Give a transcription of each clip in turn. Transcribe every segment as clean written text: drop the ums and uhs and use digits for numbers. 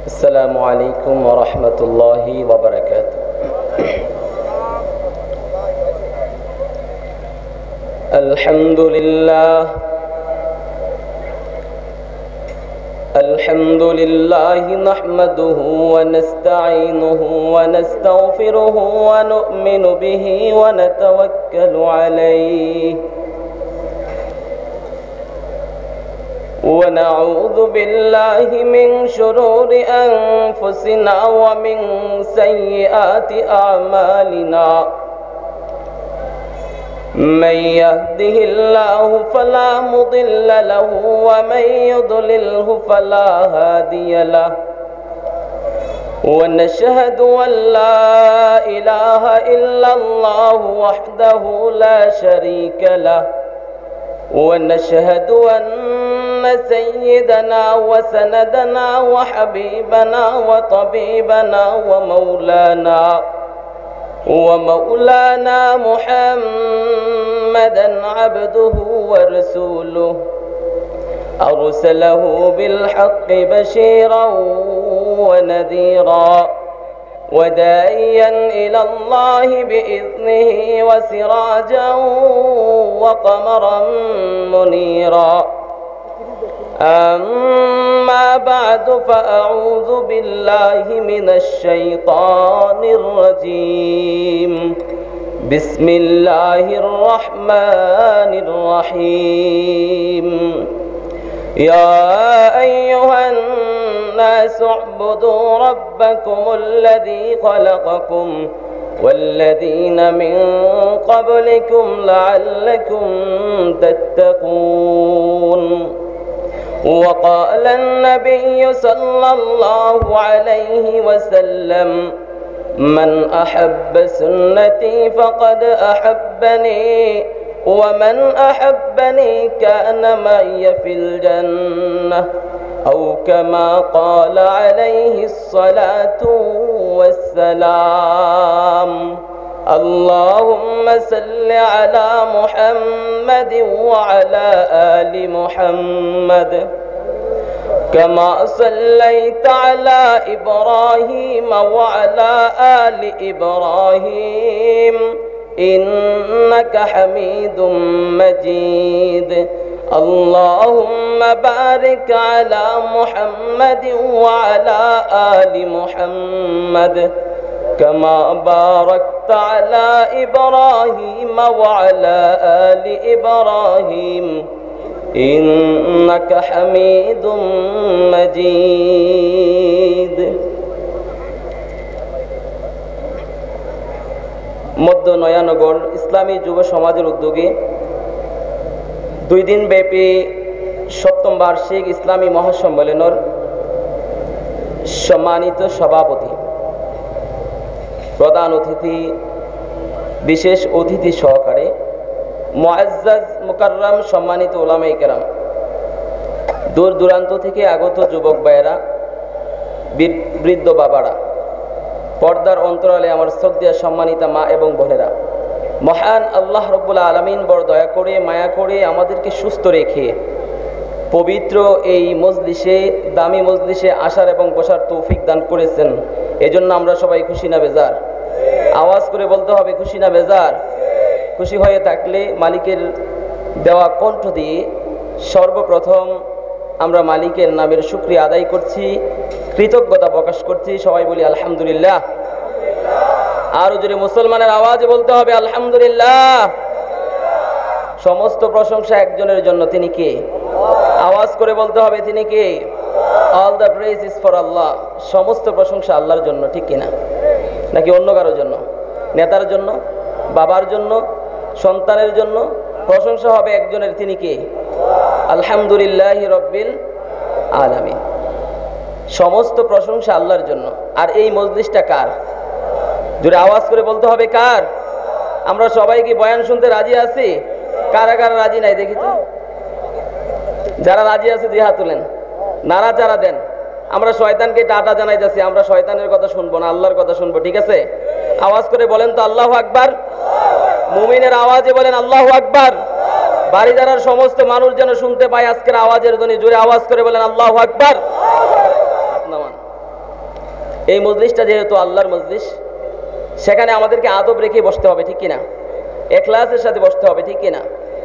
السلام عليكم ورحمة الله وبركاته. الحمد لله نحمده ونستعينه ونستغفره ونؤمن به ونتوكل عليه ونعوذ بالله من شرور أنفسنا ومن سيئات أعمالنا. من يهده الله فلا مضل له ومن يضلله فلا هادي له. ونشهد أن لا إله إلا الله وحده لا شريك له. ونشهد أن سيدنا وسندنا وحبيبنا وطبيبنا ومولانا محمدا عبده ورسوله أرسله بالحق بشيرا ونذيرا وداعيا إلى الله بإذنه وسراجا وقمرا منيرا. أما بعد فأعوذ بالله من الشيطان الرجيم. بسم الله الرحمن الرحيم. يا أيها الناس اعبدوا ربكم الذي خلقكم والذين من قبلكم لعلكم تتقون. وقال النبي صلى الله عليه وسلم: من أحب سنتي فقد أحبني ومن أحبني كان معي في الجنة، أو كما قال عليه الصلاة والسلام. اللهم صل على محمد وعلى آل محمد كما صليت على إبراهيم وعلى آل إبراهيم إنك حميد مجيد. اللهم بارك على محمد وعلى آل محمد كما باركت على إبراهيم وعلى آل إبراهيم إنك حميد مجيد. মধ্য নয়ানগর ইসলামী যুব সমাজের উদ্যোগে 2 দিন ব্যাপী 7ম বার্ষিক ইসলামী মহাসম্মেলনের সম্মানিত সভাপতি, প্রধান অতিথি, বিশেষ অতিথি সহকারে মুআজ্জাজ মুকাররম সম্মানিত উলামায়ে কেরাম, দূর দূরান্ত থেকে আগত যুবক ভাইয়েরা, বৃদ্ধ বাবারা, পর্দার অন্তরালে আমার শ্রদ্ধেয় সম্মানিতা মা এবং বোনেরা, মহান আল্লাহ রব্বুল আলামিন বড় দয়া করে মায়া করে আমাদেরকে সুস্থ রেখে পবিত্র এই মজলিসে, দামি মজলিসে আসার এবং বসার তৌফিক দান করেছেন। এজন্য আমরা সবাই খুশি না বেজার? আওয়াজ করে বলতে হবে খুশি না বেজার? খুশি হয়ে থাকলে মালিকের দেওয়া কণ্ঠ দিয়ে সর্বপ্রথম আমরা মালিকের নামের শুকরিয়া আদায় করছি, কৃতজ্ঞতা প্রকাশ করছি। সবাই বলি আলহামদুলিল্লাহ। আরো জোরে মুসলমানের আওয়াজে বলতে হবে আলহামদুলিল্লাহ। সমস্ত প্রশংসা একজনের জন্য, তিনি কে? আওয়াজ করে বলতে হবে তিনি কে? All the praise is for Allah. সমস্ত প্রশংসা আল্লাহর জন্য, ঠিক কিনা? নাকি অন্য কারোর জন্য? নেতার জন্য, বাবার জন্য, সন্তানের জন্য? প্রশংসা হবে একজনের, তিনি কে? আলহামদুলিল্লাহি রব্বিল আলামিন। সমস্ত প্রশংসা আল্লাহর জন্য। আর এই মজলিসটা কার? জোরে আওয়াজ করে বলতে হবে কার? আমরা সবাই কি বয়ান শুনতে রাজি আছি? কারা কারা রাজি নাই দেখি তো? যারা রাজি আছে দুই হাত তুলেন, নাড়াচাড়া দেন। আমরা শয়তানকে টাটা জানাই যাচ্ছি, আমরা শয়তানের কথা শুনবো না, আল্লাহর কথা শুনবো, ঠিক আছে? আওয়াজ করে বলেন তো আল্লাহু আকবার। মুমিনের আওয়াজে বলেন আল্লাহু আকবার। বাড়িদারার সমস্ত মানুষ যেন শুনতে পায় আজকের আওয়াজের ধ্বনি। জোরে আওয়াজ করে বলেন আল্লাহু আকবার। নামান এই মজলিসটা যেহেতু আল্লাহর মজলিস, সেখানে আমাদেরকে আদব রেখে বসতে হবে, ঠিক কিনা? ইখলাসের সাথে বসতে হবে, ঠিক কিনা?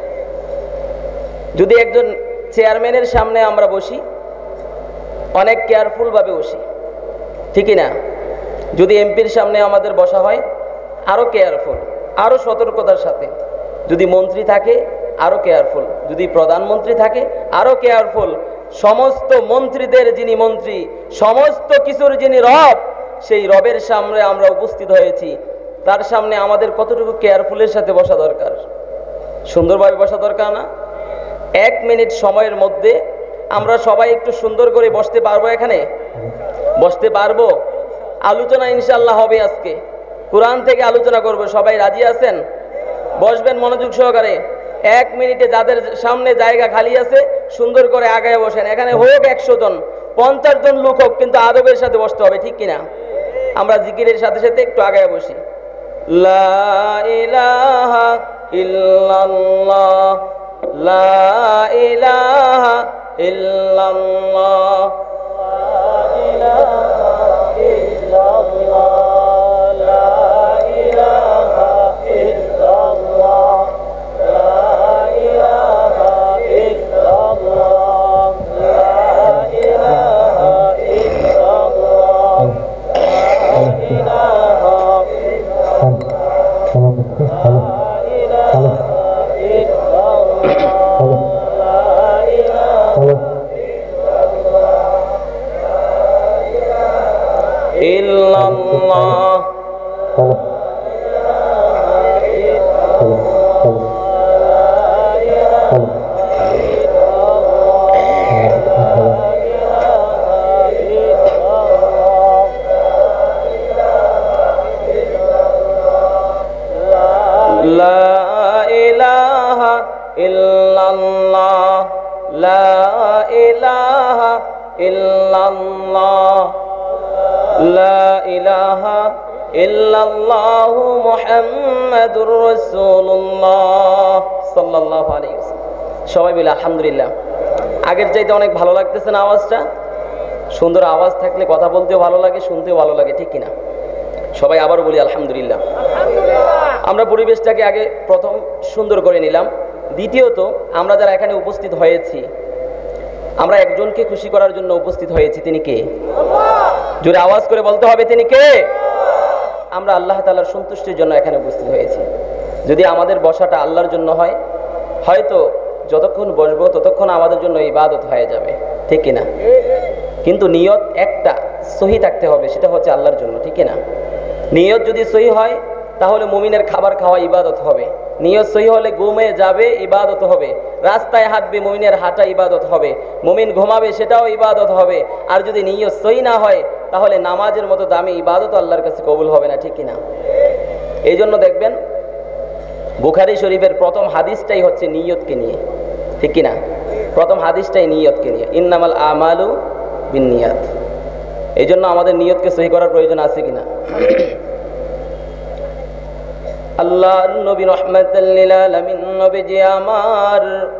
যদি একজন চেয়ারম্যানের সামনে আমরা বসি, অনেক কেয়ারফুলভাবে বসি, ঠিক কিনা? যদি এমপির সামনে আমাদের বসা হয়, আরও কেয়ারফুল, আরও সতর্কতার সাথে। যদি মন্ত্রী থাকে, আরও কেয়ারফুল। যদি প্রধানমন্ত্রী থাকে, আরও কেয়ারফুল। সমস্ত মন্ত্রীদের যিনি মন্ত্রী, সমস্ত কিছুর যিনি রব, সেই রবের সামনে আমরা উপস্থিত হয়েছি, তার সামনে আমাদের কতটুকু কেয়ারফুলের সাথে বসা দরকার, সুন্দরভাবে বসা দরকার না? 1 মিনিট সময়ের মধ্যে আমরা সবাই একটু সুন্দর করে বসতে পারবো? এখানে বসতে পারবো? আলোচনা ইনশাআল্লাহ হবে আজকে, কোরআন থেকে আলোচনা করব। সবাই রাজি আছেন? বসবেন মনোযোগ সহকারে। 1 মিনিটে যাদের সামনে জায়গা খালি আছে সুন্দর করে আগায় বসেন। এখানে হোক 100 জন, 50 জন লোক হোক, কিন্তু আদবের সাথে বসতে হবে, ঠিক কিনা? আমরা জিকিরের সাথে সাথে একটু আগায় বসি। লা ইলাহা ইল্লাল্লাহ, লা ইলাহা ইল্লাল্লাহ, লা ইলাহা ইল্লাল্লাহ, লা ইলাহা ইল্লাল্লাহ, লা ইলাহা ইল্লাল্লাহ, লা ইলাহা ইল্লাল্লাহ, ইল্লাল্লাহু মুহাম্মাদুর রাসূলুল্লাহ সাল্লাল্লাহু আলাইহি ওয়াসাল্লাম। সবাই বলি আলহামদুলিল্লাহ। আগের চাইতে অনেক ভালো লাগতেছে না আওয়াজটা? সুন্দর আওয়াজ থাকলে কথা বলতেও ভালো লাগে, শুনতেও ভালো লাগে, ঠিক কিনা? সবাই আবারও বলি আলহামদুলিল্লাহ। আমরা পরিবেশটাকে আগে প্রথম সুন্দর করে নিলাম। দ্বিতীয়ত, আমরা যারা এখানে উপস্থিত হয়েছি, আমরা একজনকে খুশি করার জন্য উপস্থিত হয়েছি। তিনি কে? জোরে আওয়াজ করে বলতে হবে, তিনি কে? আমরা আল্লাহ তাআলার সন্তুষ্টির জন্য এখানে উপস্থিত হয়েছি। যদি আমাদের বসাটা আল্লাহর জন্য হয়, হয়তো যতক্ষণ বসবো ততক্ষণ আমাদের জন্য ইবাদত হয়ে যাবে, ঠিক কিনা? কিন্তু নিয়ত একটা সহি থাকতে হবে, সেটা হচ্ছে আল্লাহর জন্য, ঠিক কিনা? নিয়ত যদি সহি হয় তাহলে মুমিনের খাবার খাওয়া ইবাদত হবে। নিয়ত সহি হলে ঘুমে যাবে, ইবাদত হবে। রাস্তায় হাঁটবে, মুমিনের হাঁটা ইবাদত হবে। মুমিন ঘুমাবে, সেটাও ইবাদত হবে। আর যদি নিয়ত সহি না হয় তাহলে নামাজের মতো দামি ইবাদত আল্লাহর কাছে কবুল হবে না, ঠিক কিনা? এই জন্য দেখবেন বুখারী শরীফের প্রথম হাদিসটাই হচ্ছে নিয়তকে নিয়ে, ঠিক কিনা? প্রথম হাদিসটাই নিয়তকে নিয়ে, ইন্নামাল আমালু বিন্নিয়াত। এই জন্য আমাদের নিয়তকে সহি করার প্রয়োজন আছে কিনা? আল্লাহর নবী রাহমাতাল লিল আলামিন নবীজি আমার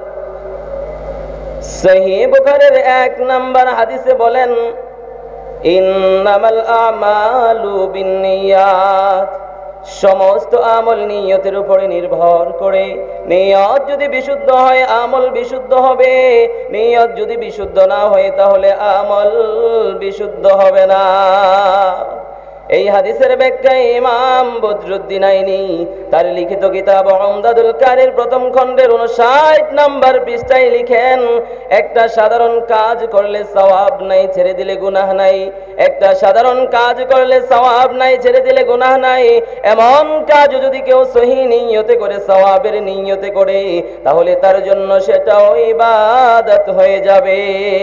সহিহ বুখারীর 1 নম্বর হাদিসে বলেন, ইন্নামাল আমালু বিন্নিয়াত। সমস্ত আমল নিয়তের উপরে নির্ভর করে। নিয়ত যদি বিশুদ্ধ হয় আমল বিশুদ্ধ হবে, নিয়ত যদি বিশুদ্ধ না হয় তাহলে আমল বিশুদ্ধ হবে না। এই হাদিসের ব্যাখ্যা ইমাম বদরুদ্দিন আইনি তার লিখিত কিতাব উমদাতুল কারীর প্রথম খণ্ডের 59 নম্বর পৃষ্ঠায় লিখেন, একটা সাধারণ কাজ করলে সওয়াব নাই, ছেড়ে দিলে গুনাহ নাই। একটা সাধারণ কাজ করলে সওয়াব নাই, ছেড়ে দিলে গুনাহ নাই। এমন কাজ যদি কেউ সহি নিয়তে করে, সওয়াবের নিয়তে করে, তাহলে তার জন্য সেটাও ইবাদত হয়ে যাবে।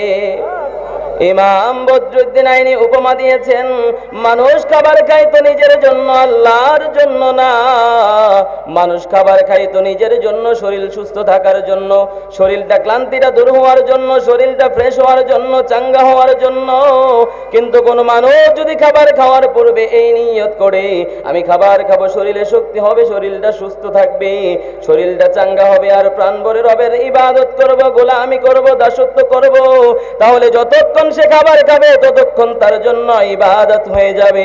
ইমাম বদরুদ্দিন আইনি উপমা দিয়েছেন, মানুষ খাবার খাইতো নিজের জন্য, আল্লাহর জন্য না। মানুষ খাবার খাইতো নিজের জন্য, শরীর সুস্থ থাকার জন্য, শরীরটা ক্লান্তিটা দূর হওয়ার জন্য, শরীরটা ফ্রেশ হওয়ার জন্য, চাঙ্গা হওয়ার জন্য। কিন্তু কোন মানুষ যদি খাবার খাওয়ার পূর্বে এই নিয়ত করে আমি খাবার খাবো, শরীরে শক্তি হবে, শরীরটা সুস্থ থাকবে, শরীরটা চাঙ্গা হবে, আর প্রাণ ভরে রবের ইবাদত করব, গোলামি করব, দাসত্ব করব, তাহলে যতক্ষণ সে খাবার খাবে ততক্ষণ তার জন্য ইবাদত হয়ে যাবে।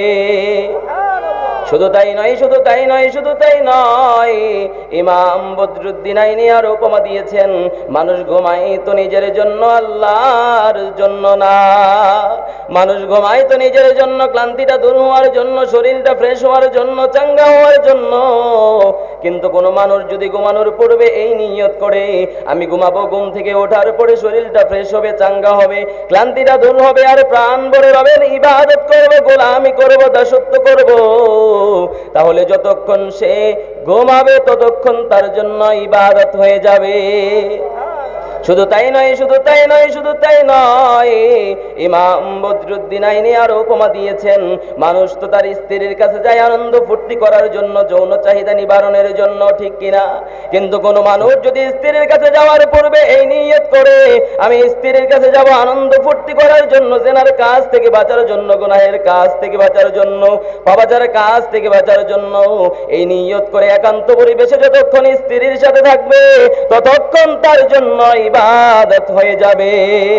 শুধু তাই নয়, শুধু তাই নয়, শুধু তাই নয়, ইমাম বদরুদ্দিন আইনি আর উপমা দিয়েছেন, মানুষ ঘুমায় তো নিজের জন্য, আল্লাহর জন্য না। মানুষ ঘুমায় তো নিজের জন্য, ক্লান্তিটা দূর হওয়ার জন্য, শরীরটা ফ্রেশ হওয়ার জন্য, চাঙ্গা হওয়ার জন্য। কিন্তু কোনো মানুষ যদি ঘুমানোর পূর্বে এই নিয়ত করে আমি ঘুমাবো, ঘুম থেকে ওঠার পরে শরীরটা ফ্রেশ হবে, চাঙ্গা হবে, ক্লান্তিটা দূর হবে, আর প্রাণ ভরে রবের ইবাদত করব, গোলামি করব, দাসত্ব করব, তাহলে যতক্ষণ সে ঘুমাবে ততক্ষণ তার জন্য ইবাদত হয়ে যাবে। শুধু তাই নয়, শুধু তাই নয়, শুধু তাই নয়, ইমাম বদরুদ্দিন আইনি আর উপমা দিয়েছেন, মানুষ তো তার স্ত্রীর কাছে যায় আনন্দ ফুর্তি করার জন্য, যৌন চাহিদা নিবারণের জন্য, ঠিক কিনা? কিন্তু কোন মানুষ যদি স্ত্রীর কাছে যাওয়ার পূর্বে এই নিয়ত করে আমি স্ত্রীর কাছে যাব আনন্দ ফুর্তি করার জন্য, জেনার কাজ থেকে বাঁচার জন্য, গুনাহের কাজ থেকে বাঁচার জন্য, পাপাচার কাজ থেকে বাঁচার জন্য, এই নিয়ত করে একান্ত পরিবেশে যতক্ষণ স্ত্রীর সাথে থাকবে ততক্ষণ তার জন্য ইবাদত হয়ে যাবে।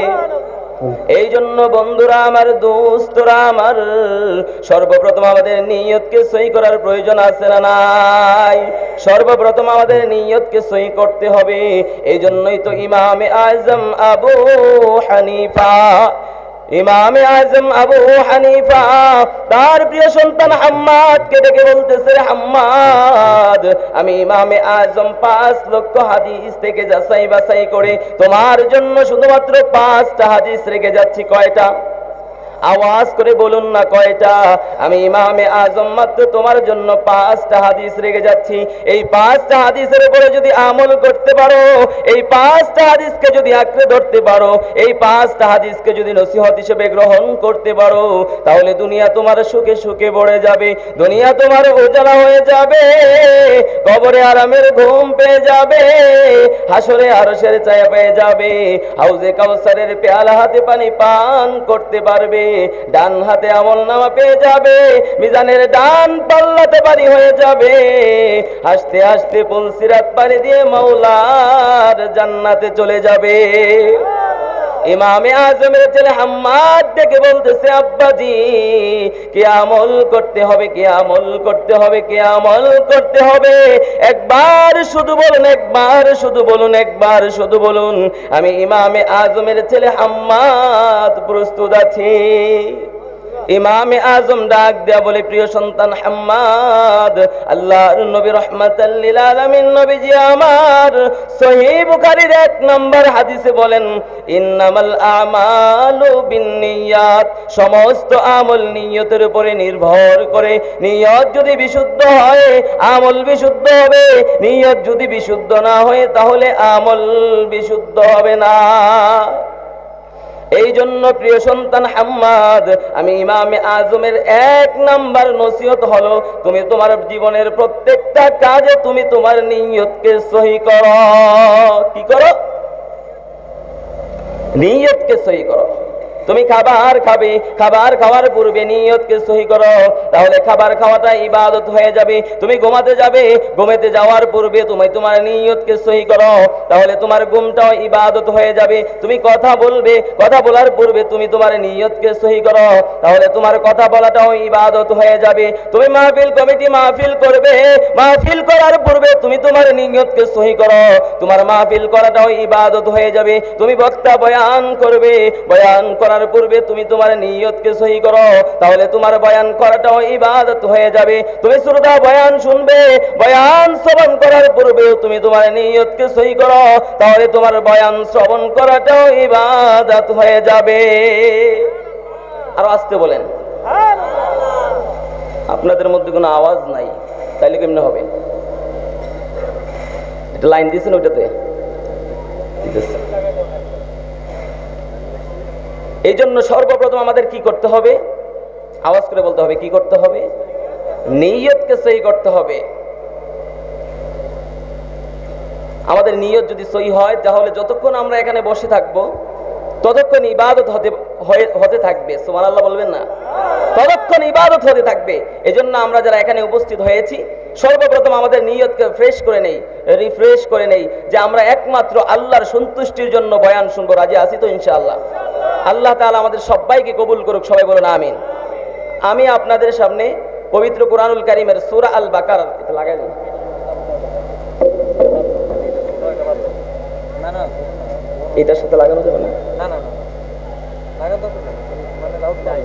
এই জন্য বন্ধুরা আমার, দোস্তরা আমার, সর্বপ্রথম আমাদের নিয়তকে সহি করার প্রয়োজন আছে না নাই? সর্বপ্রথম আমাদের নিয়তকে সহি করতে হবে। এই জন্যই তো ইমামে আজম আবু হানিফা, ইমামে আজম আবু হানিফা তার প্রিয় সন্তান হাম্মাদকে ডেকে বলতেছে, হাম্মাদ, আমি ইমামে আজম 5 লক্ষ হাদিস থেকে যাচাই বাছাই করে তোমার জন্য শুধুমাত্র 5টা হাদিস রেখে যাচ্ছি। কয়টা? আওয়াজ করে বলুন না, কয়টা? আমি ইমামে আজম মাত্র তোমার জন্য 5টা হাদিস রেখে যাচ্ছি। এই 5টা হাদিসের উপরে যদি আমল করতে পারো, এই 5টা হাদিসকে যদি আঁকড়ে ধরতে পারো, এই 5টা হাদিসকে যদি নসিহত হিসেবে গ্রহণ করতে পারো, তাহলে দুনিয়া তোমার সুখে সুখে ভরে যাবে, দুনিয়া তোমার উজালা হয়ে যাবে, কবরে আরামের ঘুম পেয়ে যাবে, হাসরে আরশের ছায়া পেয়ে যাবে, হাউজে কাউসারের পেয়ালা হাতে পানি পান করতে পারবে, ডান হাতে আমলনামা পেয়ে যাবে, মিজানের ডান পাল্লাতে পানি হয়ে যাবে, হাসতে হাসতে পুলসিরাত পানি দিয়ে মাওলার জান্নাতে চলে যাবে। ইমামে আজমের ছেলে হাম্মাদ ডেকে বলতেছে, আব্বাজি, কি আমল করতে হবে, কি আমল করতে হবে, কি আমল করতে হবে? একবার শুধু বলুন, একবার শুধু বলুন, একবার শুধু বলুন। আমি ইমামে আজমের ছেলে হাম্মাদ প্রস্তুত আছি। ইমামে আজম ডাক দেয়া বলে, প্রিয় সন্তান হাম্মাদ, আল্লাহর নবী রাহমাতাল লিল আলামিন নবীজি আমার সহিহ বুখারীর 1 নম্বর হাদিসে বলেন, ইন্নামাল আমালু বিন্নিয়াত, সমস্ত আমল নিয়তের উপরে নির্ভর করে। নিয়ত যদি বিশুদ্ধ হয় আমল বিশুদ্ধ হবে, নিয়ত যদি বিশুদ্ধ না হয় তাহলে আমল বিশুদ্ধ হবে না। এই জন্য প্রিয় সন্তান হাম্মাদ, আমি ইমামে আজমের 1 নাম্বার নসিহত হলো, তুমি তোমার জীবনের প্রত্যেকটা কাজে তুমি তোমার নিয়তকে সহি করো। কি করো? নিয়তকে সহি করো। তুমি খাবার খাবে, খাবার খাওয়ার পূর্বে নিয়তকে সহি করো, তাহলে খাবার খাওয়াটা ইবাদত হয়ে যাবে। তুমি ঘুমাতে যাবে, ঘুমাতে যাওয়ার পূর্বে তুমি তোমার নিয়তকে সহি করো, তাহলে তোমার ঘুমটাও ইবাদত হয়ে যাবে। তুমি কথা বলবে, কথা বলার পূর্বে তুমি তোমার নিয়তকে সহি করো, তাহলে তোমার কথা বলাটাও ইবাদত হয়ে যাবে। তুমি মাহফিল কমিটি মাহফিল করবে, মাহফিল করার পূর্বে তুমি তোমার নিয়তকে সহি করো, তোমার মাহফিল করাটাও ইবাদত হয়ে যাবে। তুমি বক্তা বয়ান করবে, বয়ান করার পূর্বে তুমি তোমার নিয়তকে সহি করো, তাহলে তোমার বয়ান করাটাও ইবাদত হয়ে যাবে। তুমি শ্রোতা বয়ান শুনবে, বয়ান শ্রবণ করার পূর্বে তুমি তোমার নিয়তকে সহি করো, তাহলে তোমার বয়ান শ্রবণ করাটাও ইবাদত হয়ে যাবে। আর আসতে বলেন, আপনাদের মধ্যে কোনো আওয়াজ নাই, তাইলে কেমনে হবে? এটা লাইন দিয়েছেন ওইটাতে? এই জন্য সর্বপ্রথম আমাদের কি করতে হবে? আওয়াজ করে বলতে হবে, কি করতে হবে? নিয়তকে সহি করতে হবে। আমাদের নিয়ত যদি সহি হয় তাহলে যতক্ষণ আমরা এখানে বসে থাকবো ততক্ষণ ইবাদত হতে থাকবে, সুবহানাল্লাহ বলবেন না? ততক্ষণ ইবাদত হতে থাকবে। এজন্য আমরা যারা এখানে উপস্থিত হয়েছি, সর্বপ্রথম আমাদের নিয়তকে ফ্রেশ করে নেই, রিফ্রেশ করে নেই, যে আমরা একমাত্র আল্লাহর সন্তুষ্টির জন্য বয়ান শুনবো। রাজি আছি তো ইনশাআল্লাহ? আল্লাহ তাআলা আমাদের সবাইকে কবুল করুক, সবাই বলুন আমিন। আমি আপনাদের সামনে পবিত্র কোরআনুল কারীমের সূরা আল বাকারা, এটা লাগাই দিন। এটার সাথে লাগানো যাবে না? না না না, লাগানো তো মানে লাউড নাই।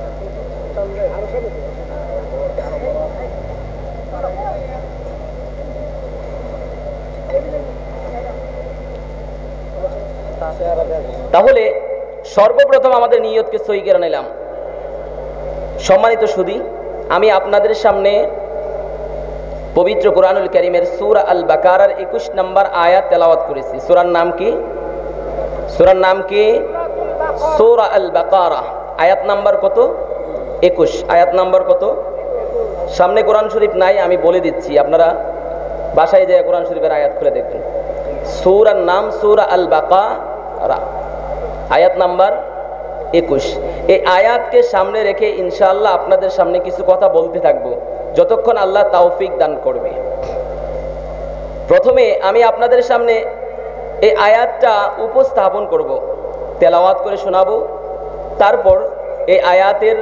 তাহলে সর্বপ্রথম আমাদের নিয়তকে সহি করে নিলাম। সম্মানিত সুধী, আমি আপনাদের সামনে পবিত্র কোরআনুল কারীমের সূরা আল বাকারার 21 নম্বর আয়াত তেলাওয়াত করেছি। সূরার নাম কি? সূরার নাম কি? সূরা আল বাকারা। আয়াত নাম্বার কত? 21। আয়াত নাম্বার কত? সামনে কোরআন শরীফ নাই, আমি বলে দিচ্ছি, আপনারা বাসায় যেয়ে কোরআন শরীফের আয়াত খুলে দেখবেন। সূরার নাম সূরা আল বাকারা, আয়াত নাম্বার 21। এই আয়াতকে সামনে রেখে ইনশাআল্লাহ আপনাদের সামনে কিছু কথা বলতে থাকবো, যতক্ষণ আল্লাহ তৌফিক দান করবে। প্রথমে আমি আপনাদের সামনে এই আয়াতটা উপস্থাপন করব, তেলাওয়াত করে শোনাবো। তারপর এই আয়াতের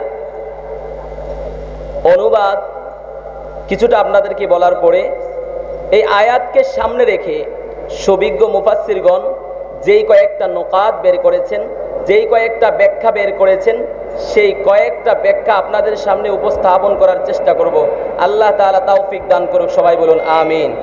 অনুবাদ কিছুটা আপনাদেরকে বলার পরে এই আয়াতকে সামনে রেখে সবিজ্ঞ মুফাসসিরগণ যেই কয়েকটা নুকাত বের করেছেন, যেই কয়েকটা ব্যাখ্যা বের করেছেন, সেই কয়েকটা ব্যাখ্যা আপনাদের সামনে উপস্থাপন করার চেষ্টা করব। আল্লাহ তাআলা তৌফিক দান করুক, সবাই বলুন আমিন।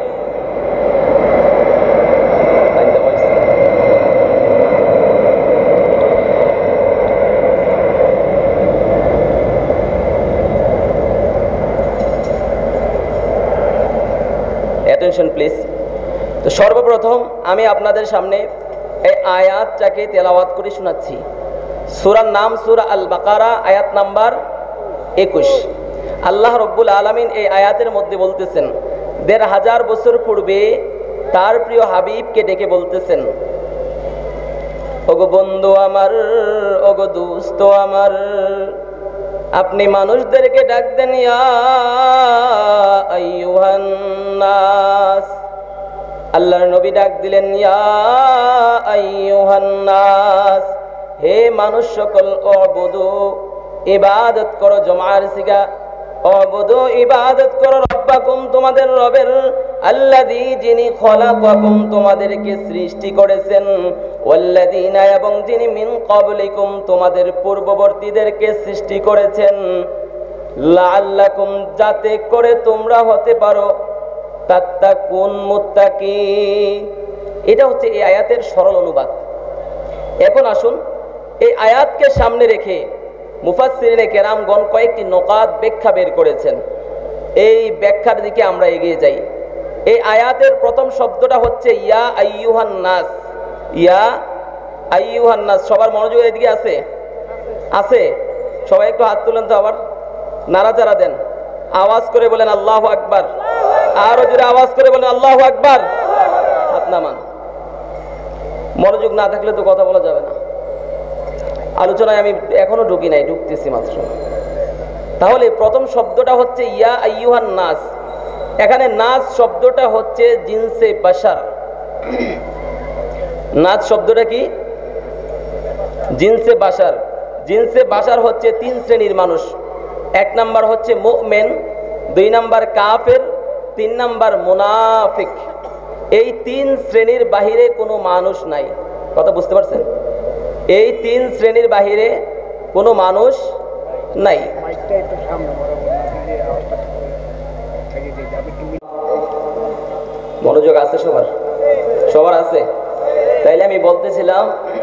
Attention please. তো সর্বপ্রথম আমি আপনাদের সামনে এই আয়াতটাকে তেলাওয়াত করে শোনাচ্ছি। সূরার নাম সূরা আল বাকারা, আয়াত নাম্বার 21। আল্লাহ রব্বুল আলামিন এই আয়াতের মধ্যে বলতেছেন, ১৫০০ বছর পূর্বে তার প্রিয় হাবিবকে ডেকে বলতেছেন, ওগো বন্ধু আমার, ওগো দোস্ত আমার, আপনি মানুষদেরকে ডাক দেন, ইয়া আইয়ুহান নাস। আল্লাহর নবী ডাক দিলেন, ইয়া আইয়ুহান নাস, হে মানুষ সকল, উবুদু, ইবাদত করো, জমার সিগা, উবুদু, ইবাদত করো, রব্বাকুম, তোমাদের রবের, আল্লাযী, যিনি, খলাকাকুম, তোমাদেরকে সৃষ্টি করেছেন, ওয়াল্লাযীনা, এবং যিনি, মিন ক্বাবলিকুম, তোমাদের পূর্ববর্তীদেরকে সৃষ্টি করেছেন, লাআল্লাকুম, যাতে করে তোমরা হতে পারো তাত্তাকুন, মুত্তাকি। এটা হচ্ছে এই আয়াতের সরল অনুবাদ। এখন আসুন, এই আয়াতকে সামনে রেখে মুফাসসিরিনে কেরামগণ কয়েকটি নুকাত ব্যাখ্যা বের করেছেন। এই ব্যাখ্যার দিকে আমরা এগিয়ে যাই। এই আয়াতের প্রথম শব্দটা হচ্ছে ইয়া আইয়ুহান নাস। ইয়া আইয়ুহান নাস, সবার মনোযোগ এদিকে আছে? আছে? সবাই একটু হাত তুলেন তো, আবার নাড়াচাড়া দেন, আওয়াজ করে বলেন আল্লাহু আকবার, আরো জোরে আওয়াজ করে বলেন আল্লাহু আকবার। হাত নামান। মনোযোগ না থাকলে তো কথা বলা যাবে না। আলোচনায় আমি এখনো ঢুকি নাই, ঢুকতেছি মাত্র। তাহলে প্রথম শব্দটা হচ্ছে ইয়া আইয়ুহান নাস। এখানে নাস শব্দটা হচ্ছে জিনসে বাশার। নাস শব্দটা কি? জিনসে বাশার। জিনসে বাশার হচ্ছে 3 শ্রেণীর মানুষ। 1 নাম্বার হচ্ছে মুমিন, 2 নাম্বার কাফের, 3 নাম্বার মুনাফিক। এই 3 শ্রেণীর বাহিরে কোনো মানুষ নাই। কথা বুঝতে পারছেন? এই 3 শ্রেণীর বাহিরে কোনো মানুষ নাই। মনোযোগ আছে সবার? সবার আছে? তাইলে আমি বলতেছিলাম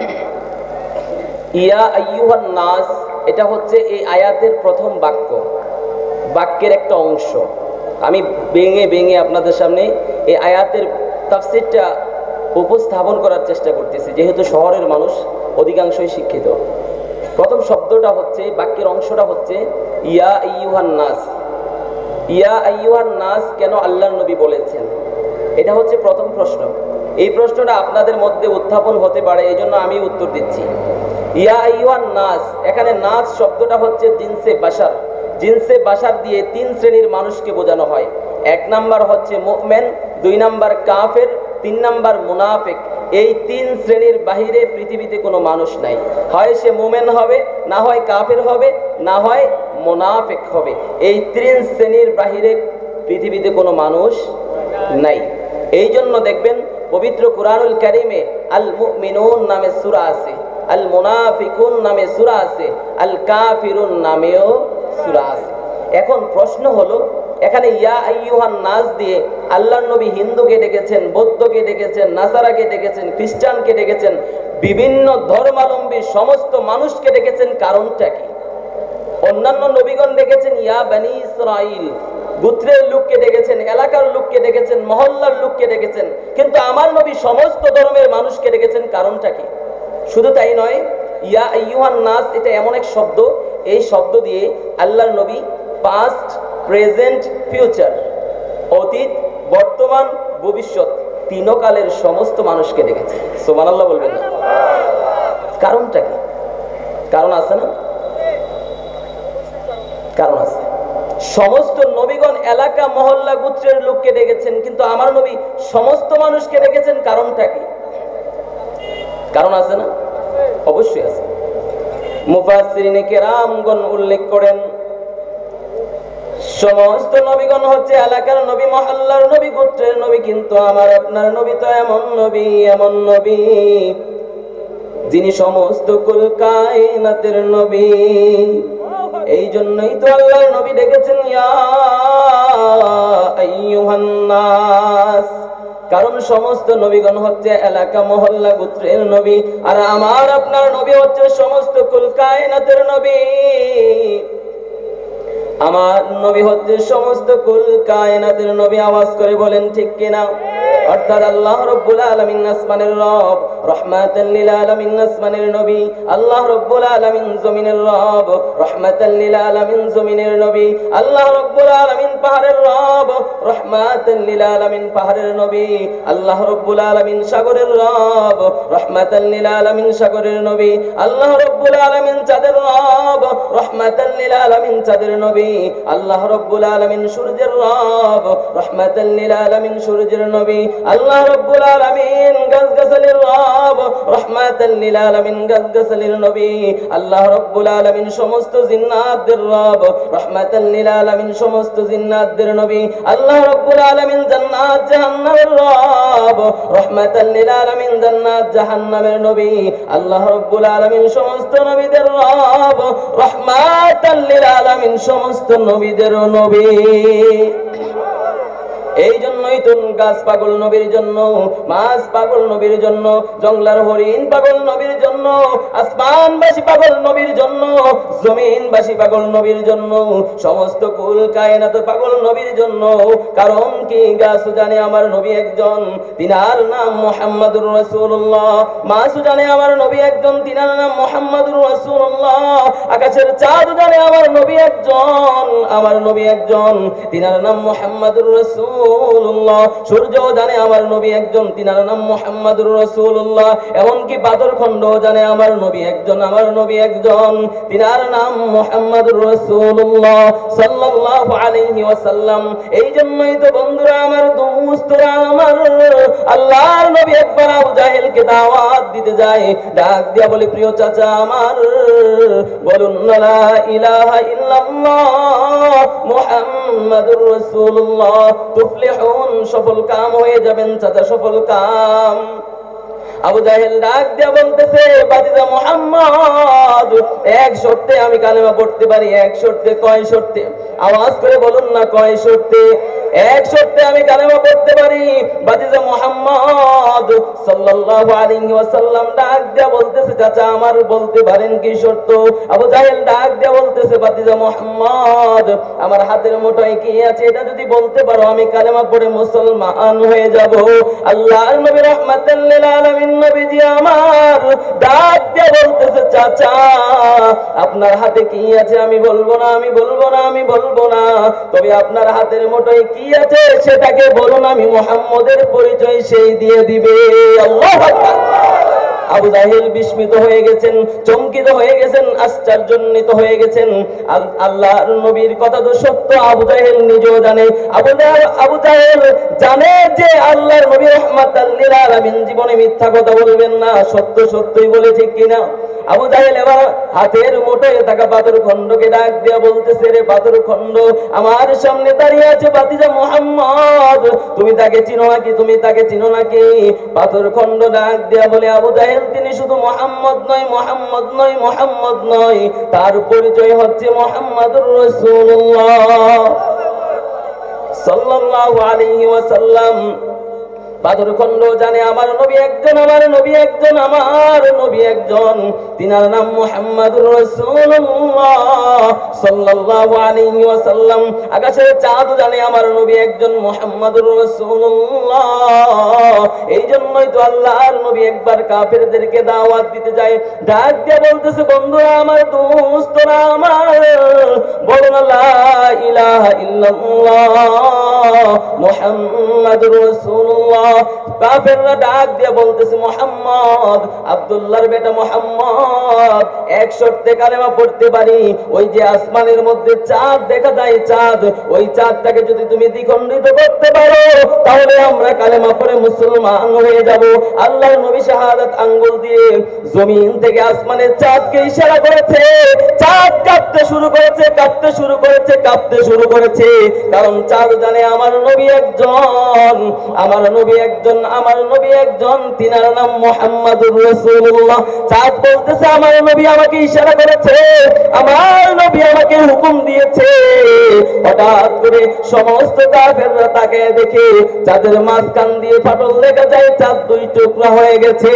ইয়া আইয়ুহান নাস, এটা হচ্ছে এই আয়াতের প্রথম বাক্য, বাক্যের একটা অংশ। আমি ভেঙে ভেঙে আপনাদের সামনে এই আয়াতের তাফসীরটা উপস্থাপন করার চেষ্টা করতেছি, যেহেতু শহরের মানুষ অধিকাংশই শিক্ষিত। প্রথম শব্দটা হচ্ছে, বাক্যের অংশটা হচ্ছে ইয়া আইয়ুহান নাস। ইয়া আইয়ুহান নাস কেন আল্লাহর নবী বলেছেন? এটা হচ্ছে প্রথম প্রশ্ন। এই প্রশ্নটা আপনাদের মধ্যে উত্থাপন হতে পারে, এই জন্য আমি উত্তর দিচ্ছি। ইয়া আইয়ুহান নাস, এখানে নাস শব্দটা হচ্ছে জিনসে বাশার। জিনসে বাশার দিয়ে তিন শ্রেণীর মানুষকে বোঝানো হয়। এক নাম্বার হচ্ছে মুমিন, দুই নাম্বার কাফের, তিন নাম্বার মুনাফিক। এই তিন শ্রেণীর বাহিরে পৃথিবীতে কোনো মানুষ নাই। হয় সে মুমিন হবে, না হয় কাফের হবে, না হয় মুনাফিক হবে। এই তিন শ্রেণীর বাহিরে পৃথিবীতে কোনো মানুষ নাই। এই জন্য দেখবেন পবিত্র কুরআনুল কারীমে আল মুমিনুন নামে সূরা আছে, আল মুনাফিকুন নামে সূরা আছে, আল কাফিরুন নামেও সূরা আছে। এখন প্রশ্ন হলো, এখানে ইয়া আইয়ুহান নাস দিয়ে আল্লাহর নবী হিন্দুকে ডেকেছেন, বৌদ্ধকে ডেকেছেন, নাসারাকে ডেকেছেন, খ্রিস্টানকে ডেকেছেন, বিভিন্ন ধর্মাবলম্বী সমস্ত মানুষকে ডেকেছেন, কারণটা কি? অন্যান্য নবীগণ ডেকেছেন ইয়া বনি ইসরাইল, গোত্রের লোককে ডেকেছেন, এলাকার লোককে ডেকেছেন, মহল্লার লোককে ডেকেছেন, কিন্তু আমার নবী সমস্ত ধর্মের মানুষকে ডেকেছেন, কারণটা কি? শুধু তাই নয়, ইয়া আইয়ুহান নাস এটা এমন এক শব্দ, এই শব্দ দিয়ে আল্লাহর নবী পাস্ট, প্রেজেন্ট, ফিউচার, অতীত, বর্তমান, ভবিষ্যৎ তিনকালের সমস্ত মানুষকে ডেকেছে। সুবহানাল্লাহ বলবেন না? কারণটা কি? কারণ আছে না? কারণ আছে। সমস্ত নবীগণ এলাকা, মহল্লা, গোত্রের লোককে ডেকেছেন, কিন্তু আমার নবী সমস্ত মানুষকে ডেকেছেন, কারণটা কি? কারণ আছে না? অবশ্যই আছে। মুফাসসিরিনে কেরামগণ উল্লেখ করেন, সমস্ত নবীগণ হচ্ছে এলাকার নবী, মহল্লার নবী, গোত্রের নবী, কিন্তু আমার আপনার নবী তো এমন নবী, এমন নবী যিনি সমস্ত কুল কায়নাতের নবী। এই জন্যই তো আল্লাহর নবী ডেকেছেন ইয়া আইয়ুহান নাস, কারণ সমস্ত নবীগণ হচ্ছে এলাকা, মহল্লা, গোত্রের নবী, আর আমার আপনার নবী হচ্ছে সমস্ত কুল কায়নাতের নবী। আমার নবী হচ্ছে সমস্ত কুল কায়নাতের নবী। আওয়াজ করে বলেন ঠিক কিনা? অর্থাৎ আল্লাহ রাব্বুল আলামিন আসমানের রব, রাহমাতাল লিল আলামিন আসমানের নবী, আল্লাহ রাব্বুল আলামিন জমিনের রব, রাহমাতাল লিল আলামিন জমিনের নবী, আল্লাহ রাব্বুল আলামিন পাহাড়ের রব, রাহমাতাল লিল আলামিন পাহাড়ের নবী, আল্লাহ রাব্বুল আলামিন সাগরের রব, রাহমাতাল লিল আলামিন সাগরের নবী, আল্লাহ রাব্বুল আলামিন চাঁদের রব, রাহমাতাল লিল আলামিন চাঁদের নবী, আল্লাহ রাব্বুল আলামিন সূর্যের রব, রাহমাতাল লিল আলামিন সূর্যের নবী, আল্লাহ রাব্বুল আলামিন গাছগাছালির রব, রাহমাতাল লিল আলামিন গাছগাছালির নবী, আল্লাহ রাব্বুল আলামিন সমস্ত জিন্নাতদের রব, রাহমাতাল লিল আলামিন সমস্ত জিন্নাতদের নবী, আল্লাহ রাব্বুল আলামিন জান্নাত জাহান্নামের রব, রাহমাতাল লিল আলামিন জান্নাত জাহান্নামের নবী, আল্লাহ রাব্বুল আলামিন সমস্ত নবীদের রব, রাহমাতাল লিল আলামিন সমস্ত নবীদের নবী। এই জন্যই তো গাছ পাগল নবীর জন্য, মাছ পাগল নবীর জন্য, জঙ্গলার হরিণ পাগল নবীর জন্য, আসমানবাসী পাগল নবীর জন্য, জমিনবাসী পাগল নবীর জন্য, সমস্ত কুল কায়নাত পাগল নবীর জন্য। কারণ কি? গাছ জানে আমার নবী একজন, তিনার নাম মুহাম্মাদুর রাসূলুল্লাহ। মাছ জানে আমার নবী একজন, তিনার নাম মুহাম্মাদুর রাসূলুল্লাহ। আকাশের চাঁদ জানে আমার নবী একজন, আমার নবী একজন, তিনার নাম মুহাম্মাদুর রাসূল। সূর্য জানে আমার নবী একজন, তিনার নাম মুহাম্মাদুর রাসূলুল্লাহ। এমনকি পাথরখণ্ড জানে আমার নবী একজন, আমার নবী একজন, তিনার নাম মুহাম্মাদুর রাসূলুল্লাহ সাল্লাল্লাহু আলাইহি ওয়াসাল্লাম। এই জন্যই তো বন্ধুরা আমার, দোস্তরা আমার, আল্লাহর নবী একবার আবু জাহেলকে দাওয়াত দিতে যায়, ডাক দিয়া বলে, প্রিয় চাচা আমার, বলুন লা ইলাহা ইল্লাল্লাহ মুহাম্মাদুর রাসূলুল্লাহ, তুফলিহুন, সফল কাম হয়ে যাবেন চাচা, সফল কাম। আবু জাহেল ডাক দিয়া বলতেছে, বাতিজা মুহাম্মদ, এক শর্তে আমি কালেমা পড়তে পারি। এক শর্তে? কয় শর্তে? আওয়াজ করে বলুন না, কয় শর্তে? এক শর্তে আমি কালেমা পড়তে পারি। বাতিজা মুহাম্মদ সাল্লাল্লাহু আলাইহি ওয়াসাল্লাম ডাক দিয়া বলতেছে, চাচা আমার বলতে পারেন কি শর্ত? আবু জাহেল ডাক দিয়া বলতেছে, বাতিজা মুহাম্মদ, আমার হাতের মুঠোয় কি আছে এটা যদি বলতে পারো, আমি কালেমা পড়ে মুসলমান হয়ে যাব। আল্লাহর নবী রাহমাতাল লিল আলামিন নবীজি আমার ডাক দিয়া বলতেছে, চাচা আপনার হাতে কি আছে আমি বলবো না, আমি বলবো না, আমি বলবো না, তবে আপনার হাতের মুঠোয় কি আছে সেটাকে বলুন, আমি মুহাম্মদের পরিচয় সেই দিয়ে দিবে। আল্লাহু আকবার। আবু জাহেল বিস্মিত হয়ে গেছেন, চমকিত হয়ে গেছেন, আশ্চর্যান্বিত হয়ে গেছেন। আল্লাহর নবীর কথা তো সত্য, আবু জাহেল নিজেও জানে। আবু জাহেল জানে যে আল্লাহর নবী রাহমাতাল লিল আলামিন জীবনে মিথ্যা কথা বলবেন না, সত্য সত্যই বলে, ঠিক কিনা? আবু জাহেল এবার হাতের মুঠোয় থাকা পাথর খণ্ডকে ডাক দিয়া বলতেছে, রে পাথর খণ্ড, আমার সামনে দাঁড়িয়ে আছে ভাতিজা মুহাম্মদ, তুমি তাকে চিনো নাকি? তুমি তাকে চিনো নাকি? পাথর খণ্ড ডাক দিয়া বলে, আবু জাহেল তিনি শুধু মুহাম্মদ নয়, মুহাম্মদ নয়, মুহাম্মদ নয়, তার পরিচয় হচ্ছে মুহাম্মাদুর রাসূলুল্লাহ সাল্লাল্লাহু আলাইহি ওয়াসাল্লাম। পাথর খণ্ড জানে আমার নবী একজন, আমার নবী একজন, আমার নবী একজন, তিনার নাম মুহাম্মাদুর রাসূলুল্লাহ সাল্লাল্লাহু আলাইহি ওয়াসাল্লাম। আকাশের চাঁদ জানে আমার নবী একজন, মুহাম্মাদুর রাসূলুল্লাহ। এই জন্যই তো আল্লাহর নবী একবার কাফেরদেরকে দাওয়াত দিতে যায়, ডাক দিয়ে বলতেছে, বন্ধুরা আমার, দোস্তরা আমার, বলুন লা ইলাহা ইল্লাল্লাহ মুহাম্মাদুর রাসূলুল্লাহ। কাফেররা ডাক দিয়ে বলতেছে, মুহাম্মদ, আব্দুল্লাহর বেটা মুহাম্মদ, এক শর্তে কালেমা পড়তে পারি। ওই যে আসমানের মধ্যে চাঁদ দেখা যায়, চাঁদ, ওই চাঁদটাকে যদি তুমি দ্বিখণ্ডিত করতে পারো তাহলে আমরা কালেমা পড়ে মুসলমান হয়ে যাব। আল্লাহর নবী শাহাদাত আঙ্গুল দিয়ে জমিন থেকে আসমানের চাঁদকে ইশারা করেছে, চাঁদ কাঁপতে শুরু করেছে, কাঁপতে শুরু করেছে, কাঁপতে শুরু করেছে, কারণ চাঁদ জানে আমার নবী একজন, আমার নবী একজন, আমার নবী একজন, তিনার নাম মুহাম্মাদুর রাসূলুল্লাহ। চাঁদ বলতেছে, আমার নবী আমাকে ইশারা করেছে, আমার নবী আমাকে হুকুম দিয়েছে। হঠাৎ করে সমস্ত কাফেররা তাকে দেখে চাঁদের মাঝখান দিয়ে ফাটল দেখা যায়, চাঁদ দুই টুকরা হয়ে গেছে।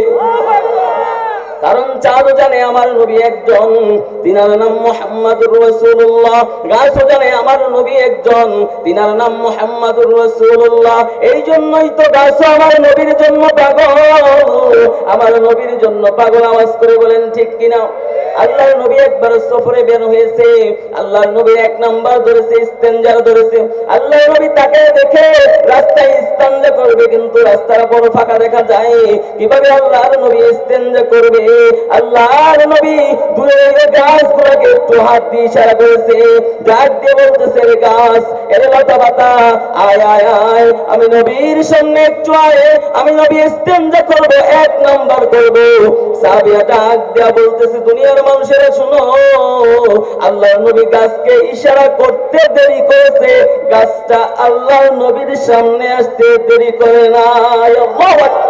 কারণ চাঁদ জানে আমার নবী একজন, তিনার নাম মুহাম্মাদুর রাসূলুল্লাহ। গাছও জানে আমার নবী একজন, তিনার নাম মুহাম্মাদুর রাসূলুল্লাহ। এই জন্যই তো গাছ আমার নবীর জন্য পাগল, আমার নবীর জন্য পাগল। আওয়াজ করে বলেন ঠিক কিনা? আল্লাহর নবী একবার সফরে বের হয়েছে, আল্লাহর নবী এক নাম্বার ধরেছে, ইস্তেঞ্জা ধরেছে। আল্লাহর নবী তাকে দেখে রাস্তায় ইস্তেঞ্জা করবে, কিন্তু রাস্তার বড় ফাঁকা দেখা যায়, কিভাবে আল্লাহর নবী ইস্তেঞ্জা করবে? আল্লাহর নবী দূরের গাছগুলোকে একটু হাত দিয়ে ইশারা করেছে, ডাক দিয়ে বলতেছে, রে গাছ, এরে লতা পাতা, আয় আয় আয়, আমি নবীর সামনে একটু আয়, আমি নবী ইস্তেঞ্জা করব, এক নাম্বার করব। সাহাবীরা ডাক দিয়া বলতেছে, দুনিয়ার মানুষেরা শুনো, আল্লাহর নবী গাছকে ইশারা করতে দেরি করেছে, গাছটা আল্লাহর নবীর সামনে আসতে দেরি করে না। আল্লাহু আকবার।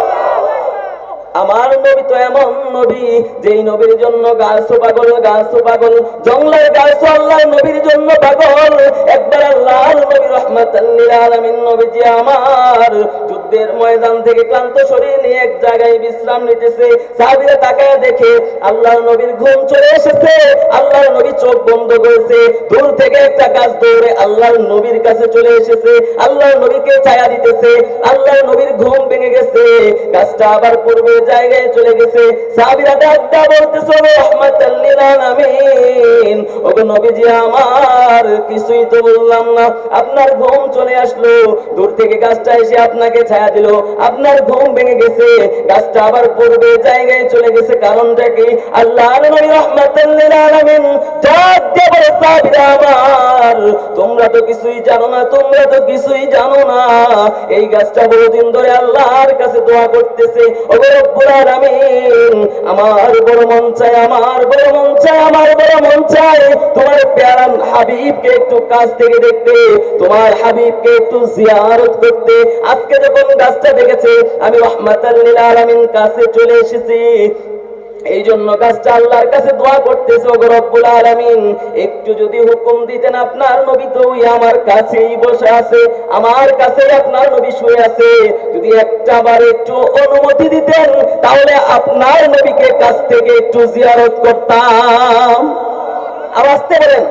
আমার নবী তো এমন নবী, যেই নবীর জন্য গাছও পাগল, গাছও পাগল, জঙ্গলের গাছও আল্লাহর নবীর জন্য পাগল। একবার আল্লাহর নবী রাহমাতাল লিল আলামিন নবীজি আমার যুদ্ধের ময়দান থেকে ক্লান্ত শরীর নিয়ে এক জায়গায় বিশ্রাম নিতেছে। সাহাবীরা তাকায় দেখে আল্লাহর নবীর ঘুম চলে এসেছে, আল্লাহর নবী চোখ বন্ধ করেছে। দূর থেকে একটা গাছ দৌড়ে আল্লাহর নবীর কাছে চলে এসেছে, আল্লাহর নবীকে ছায়া দিতেছে। আল্লাহর নবীর ঘুম ভেঙে গেছে, গাছটা আবার পূর্বে জায়গায় চলে গেছে। সাহাবীরা ডাকটা বলতেছে, রাহমাতাল লিল আলামিন, ওগো নবীজি আমার, কিছুই তো বললাম না, আপনার ঘুম চলে আসলো, দূর থেকে গাছটা এসে আপনাকে ছায়া দিল, আপনার ঘুম ভেঙে গেছে, গাছটা আবার পূর্বে জায়গায় চলে গেছে, কারণটা কি? আল্লাহর নবী রাহমাতাল লিল আলামিন ডাক দিয়ে বলে, সাহাবীরা আমার, তোমরা তো কিছুই জানো না, তোমরা তো কিছুই জানো না, এই গাছটা বহুদিন ধরে আল্লাহর কাছে দোয়া করতেছে, ওগো রব্বুল আলামিন, আমার বড় মন চায়, আমার বড় মন চায়, আমার বড় মন চায় তোমার প্যারা হাবিবকে একটু কাছ থেকে দেখতে, তোমার হাবিবকে একটু জিয়ারত করতে। আজকে যখন গাছটা দেখেছে, আমি রাহমাতাল লিল আলামিন কাছে চলে এসেছি, এই জন্য গাছটা আল্লাহর কাছে দোয়া করতেছে, ওগো রব্বুল আলামিন, একটু যদি হুকুম দিতেন, আপনার নবী তো আমার কাছেই বসে আছে, আমার কাছে আপনার নবী শুয়ে আছে, যদি একটা বার একটু অনুমতি দিতেন তাহলে আপনার নবীকে কাছ থেকে একটু জিয়ারত করতাম। আওয়াজ বলেন।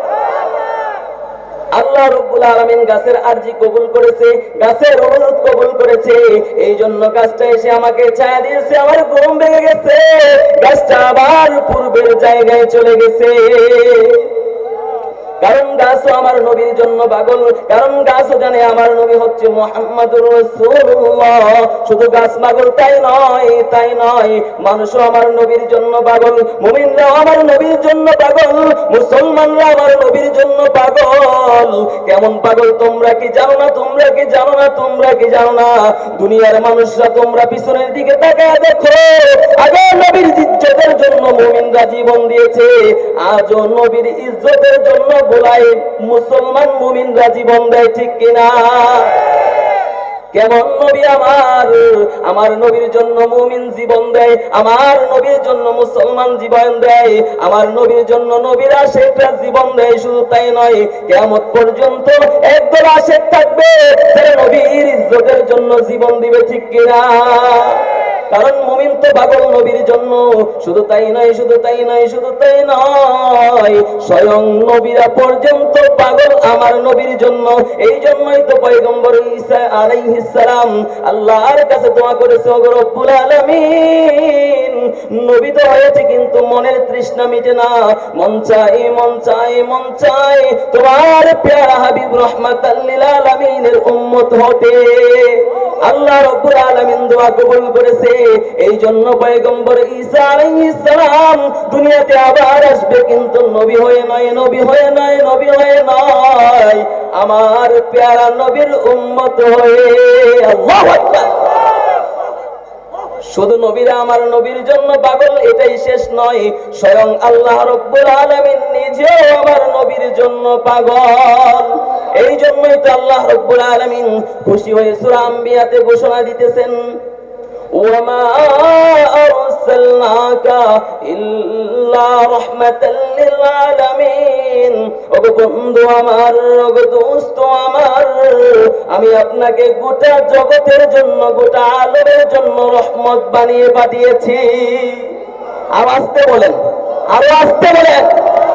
আল্লাহ রাব্বুল আলামিন গাছের আরজি কবুল করেছে, গাছের অনুরোধ কবুল করেছে, এই জন্য গাছটা এসে আমাকে ছায়া দিয়েছে, আমার ঘুম ভেঙে গেছে, গাছটা আবার পূর্বের জায়গায় চলে গেছে। কারণ গাছও আমার নবীর জন্য পাগল, কারণ গাছও জানে আমার নবী হচ্ছে মুহাম্মাদুর রাসূলুল্লাহ। শুধু গাছ পাগল তাই নয়, তাই নয়, মানুষও আমার নবীর জন্য পাগল, মুমিনরাও আমার নবীর জন্য পাগল, মুসলমানরা আমার নবীর জন্য পাগল। কেমন পাগল তোমরা কি জানো না? তোমরা কি জানো না? তোমরা কি জানো না? দুনিয়ার মানুষরা তোমরা পিছনের দিকে তাকায় দেখো, আগে নবীর ইজ্জতের জন্য মুমিনরা জীবন দিয়েছে, আজও নবীর ইজ্জতের জন্য গোলায় মুসলমান মুমিনরা জীবন দেয়, ঠিক কিনা? কেমন নবী আমার, আমার নবীর জন্য মুমিন জীবন দেয়, আমার নবীর জন্য মুসলমান জীবন দেয়, আমার নবীর জন্য নবীর আশিকরা জীবন দেয়। শুধু তাই নয়, কিয়ামত পর্যন্ত একদল আশিক থাকবে যারা নবীর ইজ্জতের জন্য জীবন দিবে, ঠিক কিনা? কারণ মুমিন তো পাগল নবীর জন্য। শুধু তাই নয়, শুধু তাই নয়, শুধু তাই নয়, স্বয়ং নবীরা পর্যন্ত পাগল আমার নবীর জন্য। এই জন্যই তো পয়গম্বর ঈসা আলাইহিস সালাম আল্লাহর কাছে দোয়া করেছে, ওগো রব্বুল আলামিন, নবী তো হয়েছে কিন্তু মনের তৃষ্ণা মিটে না, মন চাই, মন চাই, মন চাই তোমার প্যারা হাবিব রাহমাতাল লিল আলামিনের উম্মত হতে। আল্লাহ রাব্বুল আলামিন দোয়া কবুল করেছে। এই জন্য পয়গম্বর ঈসা আলাইহিস সালাম দুনিয়াতে আবার আসবে, কিন্তু নবী হয়ে নয়, নবী হয়ে নয়, নবী হয়ে নয়, আমার প্যারা নবীর উম্মত হয়ে। আল্লাহু আকবার। শুধু নবীরা আমার নবীর জন্য পাগল এটাই শেষ নয়, স্বয়ং আল্লাহ রাব্বুল আলামিন নিজেও আমার নবীর জন্য পাগল। এই জন্যই তো আল্লাহ রাব্বুল আলামিন খুশি হয়ে সূরা আম্বিয়াতে ঘোষণা দিতেছেন, ওয়ামা আরসালনাকা ইল্লা রাহমাতাল লিল আলামিন। ওগো বন্ধু আমার, ওগো দোস্ত আমার, আমি আপনাকে গোটা জগতের জন্য, গোটা আলমের জন্য রহমত বানিয়ে পাঠিয়েছি। আর আসতে বলেন, আরো আসতে বলেন।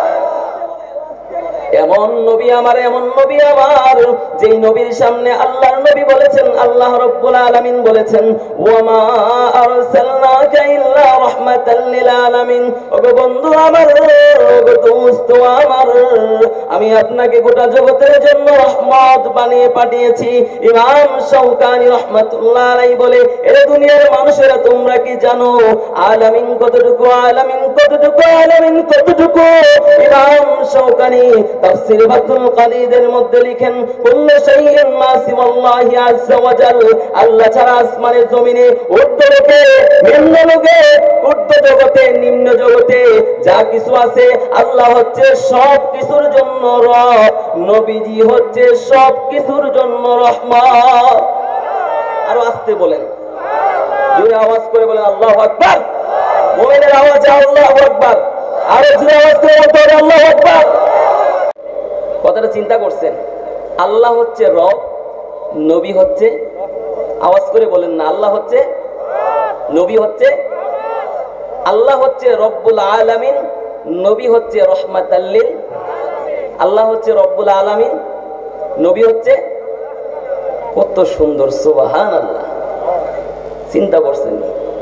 এমন নবী আমার, এমন নবী আমার, যেই নবীর সামনে আল্লাহর নবী বলেছেন, আল্লাহ রাব্বুল আলামিন বলেছেন, ওয়ামা আরসালনাকা ইল্লা রাহমাতাল লিল আলামিন। ওগো বন্ধু আমার, ওগো দোস্ত আমার, আমি আপনাকে গোটা জগতের জন্য রহমত বানিয়ে পাঠিয়েছি। ইমাম শাওকানি রাহমাতুল্লাহ আলাইহি বলে, এ দুনিয়ার মানুষেরা তোমরা কি জানো আলামিন কতটুকু, আলামিন কতটুকু, আলামিন কতটুকু? ইমাম শাওকানি তাফসীর বাতুল কাদিদের মধ্যে লিখেন, কুল্লু শাইইন মা সিওয়াল্লাহি আযজা ওয়া জাল, আল্লাহ ছাড়া আসমানের জমিনে, ঊর্ধ্বলোকে, নিম্নলোকে, ঊর্ধ্ব জগতে, নিম্ন জগতে যা কিছু আছে, আল্লাহ হচ্ছে সব কিছুর জন্য রব, নবীজি হচ্ছে সব কিছুর জন্য রহমত। আরো আসতে বলেন, জোরে আওয়াজ করে বলেন আল্লাহু আকবার। মুমিনের আওয়াজে আল্লাহু আকবার। আরো জোরে আওয়াজ করে বলেন আল্লাহু আকবার। কথাটা চিন্তা করছেন? আল্লাহ হচ্ছে রব, নবী হচ্ছে, আওয়াজ করে বলেন না, আল্লাহ হচ্ছে, নবী হচ্ছে, আল্লাহ হচ্ছে রব্বুল আলামিন, নবী হচ্ছে রহমাতাল লিল। আল্লাহ হচ্ছে রব্বুল আলামিন, নবী হচ্ছে, কত সুন্দর, সুবহানাল্লাহ। চিন্তা করছেন?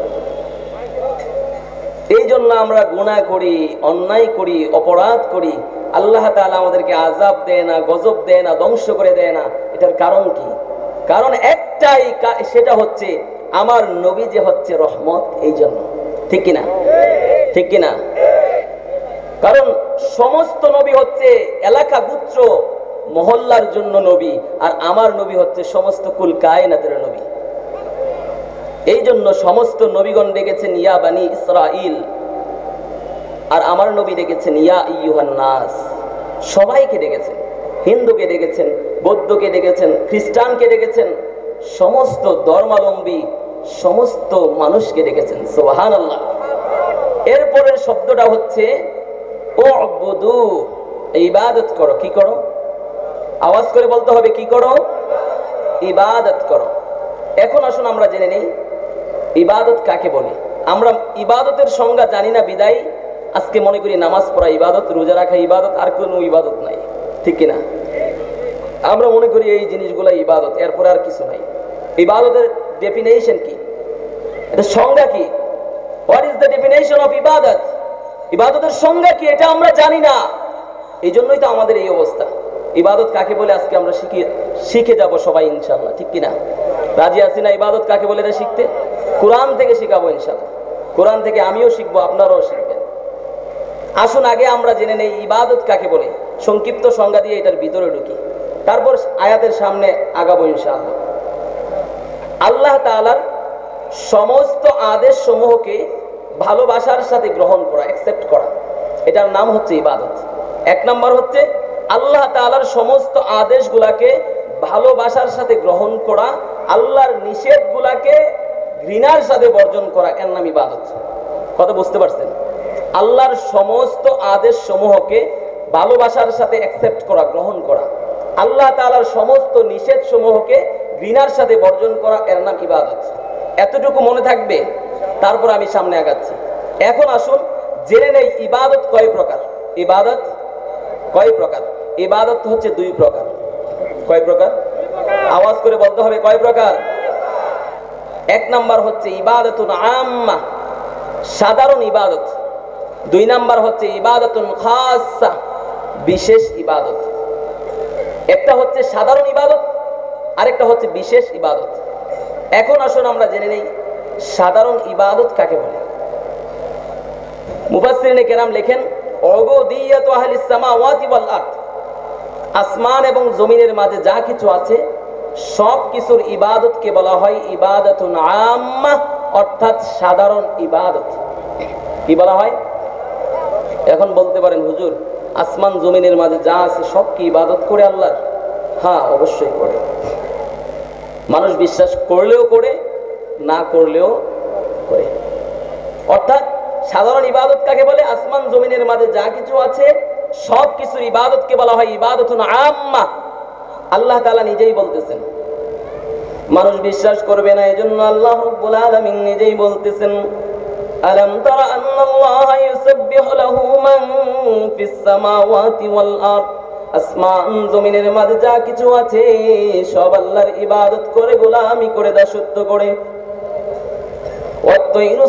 এই জন্য আমরা গুনাহ করি, অন্যায় করি, অপরাধ করি, আল্লাহ তাআলা আমাদেরকে আযাব দেয় না, গজব দেয় না, ধ্বংস করে দেয় না। এটার কারণ কি? কারণ একটাই, সেটা হচ্ছে আমার নবী যে হচ্ছে রহমত। এই জন্য, ঠিক কিনা? ঠিক কিনা? কারণ সমস্ত নবী হচ্ছে এলাকা, গোত্র, মহল্লার জন্য নবী, আর আমার নবী হচ্ছে সমস্ত কুল কায়নাতের নবী। এই জন্য সমস্ত নবীগণ ডেকেছেন ইয়া বানি ইসরাইল, আর আমার নবী ডেকেছেন ইয়া আইয়ুহান নাস। সবাইকে ডেকেছেন, হিন্দুকে ডেকেছেন, বৌদ্ধকে ডেকেছেন, খ্রিস্টানকে ডেকেছেন, সমস্ত ধর্মাবলম্বী সমস্ত মানুষকে ডেকেছেন। সুবহানাল্লাহ। এরপরের শব্দটা হচ্ছে উবুদু, ইবাদত করো। কি করো? আওয়াজ করে বলতে হবে, কি করো? ইবাদত করো। এখন আসুন আমরা জেনে নেই ইবাদত কাকে বলে। আমরা ইবাদতের সংজ্ঞা জানি না বিদায় আজকে মনে করি নামাজ পড়া ইবাদত, রোজা রাখা ইবাদত, আর কোনো ইবাদত নাই, ঠিক কিনা? আমরা মনে করি এই জিনিসগুলো ইবাদত, এরপরে আর কিছু নাই। ইবাদতের ডেফিনেশন কি? এটা সংজ্ঞা কি? What is the definition of ibadat? ইবাদতের সংজ্ঞা কি এটা আমরা জানি না। এই জন্যই তো আমাদের এই অবস্থা। ইবাদত কাকে বলে আজকে আমরা শিখে যাব সবাই ইনশাআল্লাহ, ঠিক কিনা? রাজি আছি না ইবাদত কাকে বলে এটা শিখতে? কোরআন থেকে শিখাবো ইনশাআল্লাহ। কোরআন থেকে আমিও শিখবো, আপনারাও শিখবেন। আসুন আগে আমরা জেনে নেই ইবাদত কাকে বলে, সংক্ষিপ্ত সংজ্ঞা দিয়ে এটার ভিতরে ঢুকি, তারপর আয়াতের সামনে আগাবো ইনশাআল্লাহ। আল্লাহ তাআলার সমস্ত আদেশ সমূহকে ভালোবাসার সাথে গ্রহণ করা, অ্যাকসেপ্ট করা, এটার নাম হচ্ছে ইবাদত। এক নম্বর হচ্ছে আল্লাহ তাআলার সমস্ত আদেশগুলাকে ভালোবাসার সাথে গ্রহণ করা, আল্লাহর নিষেধগুলাকে ঘৃণার সাথে বর্জন করা, এর নাম ইবাদত। কথা বুঝতে পারছেন? আল্লাহর সমস্ত আদেশ সমূহকে ভালোবাসার সাথে অ্যাকসেপ্ট করা, গ্রহণ করা, আল্লাহ তাআলার সমস্ত নিষেধ সমূহকে ঘৃণার সাথে বর্জন করা, এর নাম ইবাদত। এতটুকু মনে থাকবে, তারপর আমি সামনে আগাচ্ছি। এখন আসুন জেনে নেই ইবাদত কয় প্রকার। ইবাদত কয় প্রকার? ইবাদত হচ্ছে দুই প্রকার। কয় প্রকার? আওয়াজ করে বলতে হবে, কয় প্রকার? এক নাম্বার হচ্ছে ইবাদতুন আম্মা, সাধারণ ইবাদত। দুই নাম্বার হচ্ছে ইবাদতুন খাসা, বিশেষ ইবাদত। একটা হচ্ছে সাধারণ ইবাদত, আরেকটা হচ্ছে বিশেষ ইবাদত। এখন আসুন আমরা জেনে নেই সাধারণ ইবাদত কাকে বলে। মুফাসসিরিনে কেরাম লেখেন, উবুদিয়াতু আহলিস সামাওয়াতি ওয়াল আরদ, আসমান এবং জমিনের মাঝে যা কিছু আছে সব কিছুর ইবাদতকে বলা হয় ইবাদতুন আম্মা, অর্থাৎ সাধারণ ইবাদত। কি বলা হয়? এখন বলতে পারেন হুজুর, আসমান জমিনের মাঝে যা আছে সব কি ইবাদত করে আল্লাহর? হ্যাঁ, অবশ্যই করে। মানুষ বিশ্বাস করলেও করে, না করলেও করে। অর্থাৎ সাধারণ ইবাদত কাকে বলে? আসমান জমিনের মাঝে যা কিছু আছে সব কিছুর ইবাদতকে বলা হয় ইবাদতুন আম্মা। আল্লাহ তাআলা নিজেই বলতেছেন, মানুষ বিশ্বাস করবে না, এজন্য আল্লাহ রাব্বুল আলামিন নিজেই বলতেছেন, আলাম তারা আন্নাল্লাহা ইউসাব্বিহু লাহু মান ফিস সামাওয়াতি ওয়াল আরদ, আসমান জমিনের মাঝে যা কিছু আছে সব আল্লাহর ইবাদত করে, গোলামি করে, দাসত্ব করে। ওয়াত-তায়রু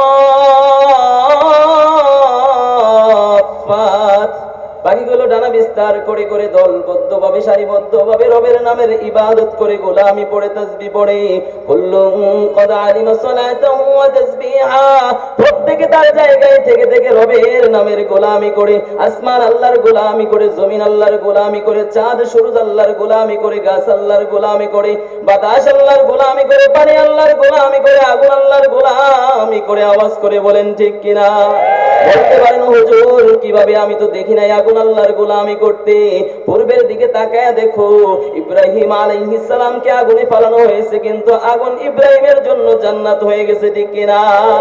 সাফফাত, পাখিগুলো ডানা বিস্তার করে করে দলবদ্ধভাবে সারিবদ্ধভাবে রবের নামের ইবাদত করে, গোলামি পড়ে, তাসবিহ পড়ে। কুল্লুন ক্বাদ আলিমা সালাতাহু ওয়া তাসবিহা, প্রত্যেকে তার জায়গায় থেকে থেকে রবের নামের গোলামি করে। আসমান আল্লাহর গোলামি করে, জমিন আল্লাহর গোলামি করে, চাঁদ সূরজ আল্লাহর গোলামি করে, গাছ আল্লাহর গোলামি করে, বাতাস আল্লাহর গোলামি করে, পানি আল্লাহর গোলামি করে, আগুন আল্লাহর গোলামি করে। আওয়াজ করে বলেন ঠিক কিনা? বলতে পারেন হুজুর কিভাবে? আমি তো দেখি নাই আগুন আল্লাহর গোলামি করতে। পূর্বের দিকে তাকায় দেখো, ইব্রাহিম আলাইহিস সালামকে আগুনে ফেলানো হয়েছে, কিন্তু আগুন ইব্রাহিমের জন্য জান্নাত হয়ে গেছে, ঠিক কিনা?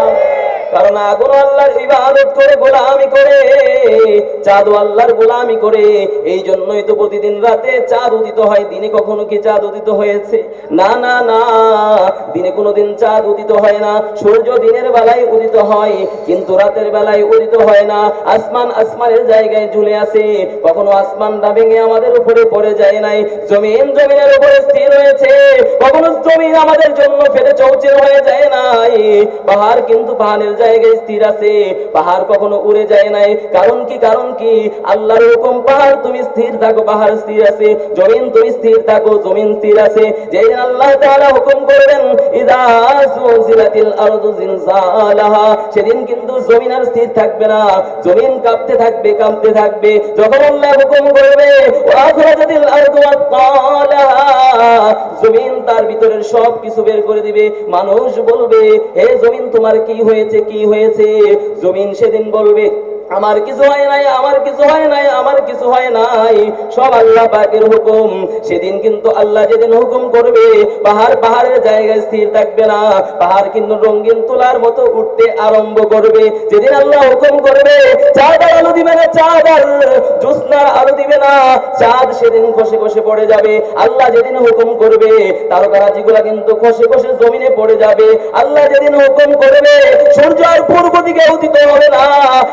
কারণ আগুন আল্লাহর ইবাদত করে, গোলামি করে, চাঁদ আল্লাহর গোলামি করে। এই জন্যই তো প্রতিদিন রাতে চাঁদ উদিত হয়। দিনে কখনো কি চাঁদ উদিত হয়েছে? না না না, দিনে কোনোদিন চাঁদ উদিত হয় না। সূর্য দিনের বেলায় উদিত হয়, কিন্তু রাতের বেলায় উদিত হয় না। আসমান আসমানের জায়গায় ঝুলে আছে, কখনো আসমানটা ভেঙে আমাদের উপরে পড়ে যায় নাই। জমিন জমিনের উপরে স্থির হয়েছে, কখনো জমিন আমাদের জন্য ফেটে চৌচির হয়ে যায় নাই। পাহাড় কিন্তু পাহাড়ের জায়গায় স্থির আছে, পাহাড় কখনো উড়ে যায় নাই। কারণ কি? কারণ কি? আল্লাহর হুকুম, পাহাড় তুমি স্থির থাকো, পাহাড় স্থির আছে। জমিন তুমি স্থির থাকো, জমিন স্থির আছে। যেদিন আল্লাহ তাআলা হুকুম করবেন, ইযা যুলজিলাতিল আরদু জিলজালাহা, সেদিন কিন্তু জমিন আর স্থির থাকবে না, জমিন কাঁপতে থাকবে, কাঁপতে থাকবে। যখন আল্লাহ হুকুম করবে, ওয়া আখরাজাতিল আরদু আতকালাহা, জমিন তার ভিতরের সব কিছু বের করে দিবে। মানুষ বলবে, হে জমিন তোমার কি হয়েছে, কি হয়েছে? জমিন সেদিন বলবে, আমার কিছু হয় নাই, আমার কিছু হয় নাই, আমার কিছু হয় নাই, সব আল্লাহ পাকের হুকুম। সেদিন কিন্তু আল্লাহ যেদিন হুকুম করবে, পাহাড় পাহাড়ের জায়গায় স্থির থাকবে না, পাহাড় কিন্তু রঙিন তুলার মতো উঠতে আরম্ভ করবে। যেদিন আল্লাহ হুকুম করবে, চাঁদ আর আলো দিবে না, চাঁদ আর জ্যোৎস্নার আলো দিবে না, চাঁদ সেদিন খসে খসে পড়ে যাবে। আল্লাহ যেদিন হুকুম করবে, তারকারাজিগুলা কিন্তু খসে খসে জমিনে পড়ে যাবে। আল্লাহ যেদিন হুকুম করবে, সূর্য আর পূর্ব দিকে উদিত হবে না, সেদিন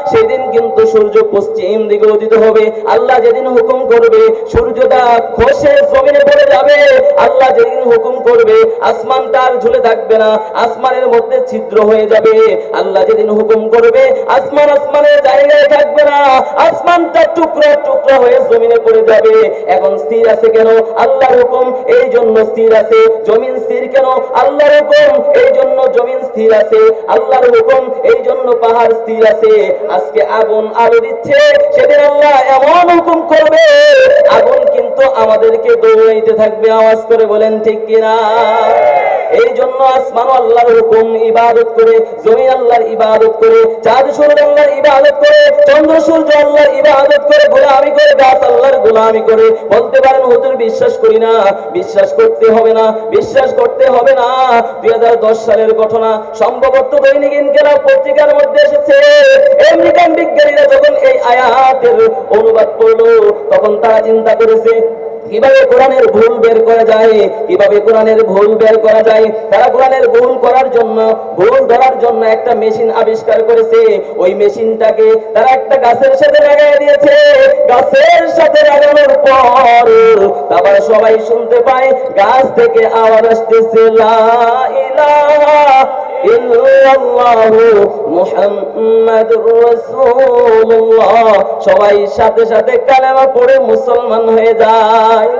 কিন্তু সূর্য পশ্চিম দিকে উদিত হবে। আল্লাহ যেদিন হুকুম করবে সূর্যটা খসে জমিনে পড়ে যাবে। আল্লাহ যেদিন হুকুম করবে আসমানটা আর ঝুলে থাকবে না, আসমানের মধ্যে ছিদ্র হয়ে যাবে। আল্লাহ যেদিন হুকুম করবে আসমানের জায়গায় থাকবে না, আসমানটা টুকরা টুকরা হয়ে জমিনে পড়ে যাবে। এখন স্থির আছে কেন? আল্লাহর হুকুম, এই জন্য স্থির আছে। জমিন স্থির কেন? আল্লাহর হুকুম, এই জন্য জমিন স্থির আছে। আল্লাহর হুকুম, এই জন্য পাহাড় স্থির আছে। আজকে আগুন আলো দিচ্ছে, সেদিন আল্লাহ এমন হুকুম করবে আগুন কিন্তু আমাদেরকে দৌড়াইতে থাকবে। আওয়াজ করে বলেন ঠিক কিনা? এই জন্য আসমান আল্লাহর হুকুম ইবাদত করে, জমিন আল্লাহর ইবাদত করে, চাঁদ সূর্য আল্লাহর ইবাদত করে, চন্দ্র সূর্য আল্লাহর ইবাদত করে, গোলামি করে, গাছ আল্লাহর গোলামি করে। বলতে পারেন হুজুর বিশ্বাস করি না। বিশ্বাস করতে হবে না, বিশ্বাস করতে হবে না। 2010 সালের ঘটনা, সম্ভবত দৈনিক ইনকিলাব পত্রিকার মধ্যে এসেছে। আমেরিকান বিজ্ঞানীরা যখন এই আয়াতের অনুবাদ পড়লো তখন তারা চিন্তা করেছে কিভাবে কোরআনের ভুল বের করা যায়, কিভাবে কোরআনের ভুল বের করা যায়। তারা কোরআনের ভুল করার জন্য, ভুল ধরার জন্য একটা মেশিন আবিষ্কার করেছে। ওই মেশিনটাকে তারা একটা গাছের সাথে লাগাই দিয়েছে। গাছের সাথে লাগানোর পর আবার সবাই শুনতে পায় গাছ থেকে আওয়াজ আসতেছে, লা ইলাহা ইল্লাল্লাহু মুহাম্মাদুর রাসূলুল্লাহ। সবাই সাথে সাথে কালেমা পড়ে মুসলমান হয়ে যায়।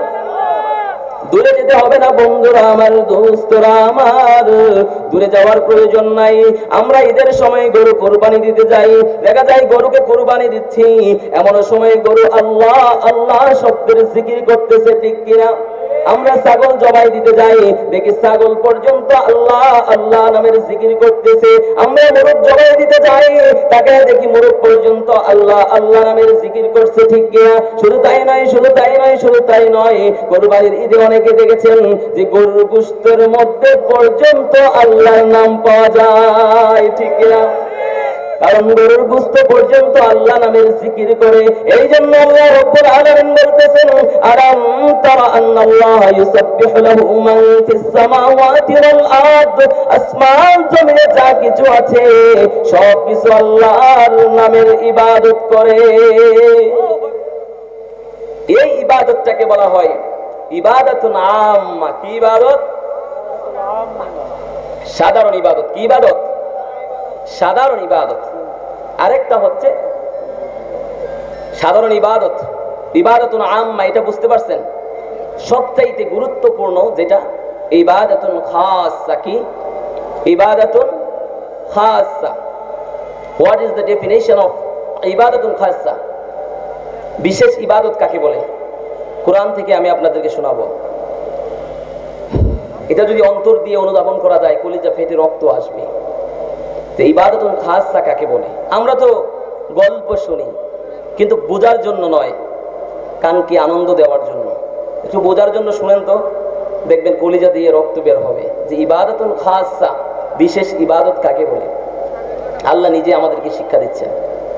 দূরে যেতে হবে না বন্ধুরা আমার, দোস্তরা আমার, দূরে যাওয়ার প্রয়োজন নাই। আমরা ঈদের সময় গরু কোরবানি দিতে যাই, দেখা যায় গরুকে কোরবানি দিচ্ছি, এমন সময় গরু আল্লাহ আল্লাহ শব্দের জিকির করতেছে, ঠিক কিনা? আমরা ছাগল জবাই দিতে যাই, দেখি ছাগল পর্যন্ত আল্লাহ আল্লাহ নামের জিকির করতেছে। আমরা মোরগ জবাই দিতে যাই, তাকে দেখি মোরগ পর্যন্ত আল্লাহ আল্লাহ নামের জিকির করছে, ঠিক কিনা? শুধু তাই নয়, শুধু তাই নয়, শুধু তাই নয়, কোরবানির ঈদে অনেকে দেখেছেন যে গরুর গোশতের মধ্যে পর্যন্ত আল্লাহর নাম পাওয়া যায়, ঠিক কিনা? কারণ গরুর গোশত পর্যন্ত আল্লাহ নামের জিকির করে। এই জন্য আল্লাহ রাব্বুল আলামিন বলতেছেন, আলাম তারা আন্নাল্লাহা ইউসাব্বিহু লাহু মান ফিস সামাওয়াতি ওয়াল আরদ। আসমান জমিনে যা কিছু আছে সব কিছু আল্লাহর নামের ইবাদত করে। এই ইবাদতটাকে বলা হয় ইবাদাতুন আম্মা। কি ইবাদত? সাধারণ ইবাদত। কি ইবাদত? সাধারণ ইবাদত। আরেকটা হচ্ছে সাধারণ ইবাদত, ইবাদাতুন আম্মা। এটা বুঝতে পারছেন? সবচাইতে গুরুত্বপূর্ণ যেটা ইবাদাতুন খাসা। কি ইবাদাতুন খাসা? What is the definition of ibadatun khasa? বিশেষ ইবাদত কাকে বলে? কোরআন থেকে আমি আপনাদেরকে শোনাবো। এটা যদি অন্তর দিয়ে অনুধাবন করা যায় কলিজা ফেটে রক্ত আসবে। তো ইবাদতুন খাসা কাকে বলে? আমরা তো গল্প শুনি, কিন্তু বোঝার জন্য নয়, কানকে আনন্দ দেওয়ার জন্য। একটু বোঝার জন্য শুনেন তো, দেখবেন কলিজা দিয়ে রক্ত বের হবে যে ইবাদতুন খাসা, বিশেষ ইবাদত কাকে বলে। আল্লাহ নিজে আমাদেরকে শিক্ষা দিচ্ছেন।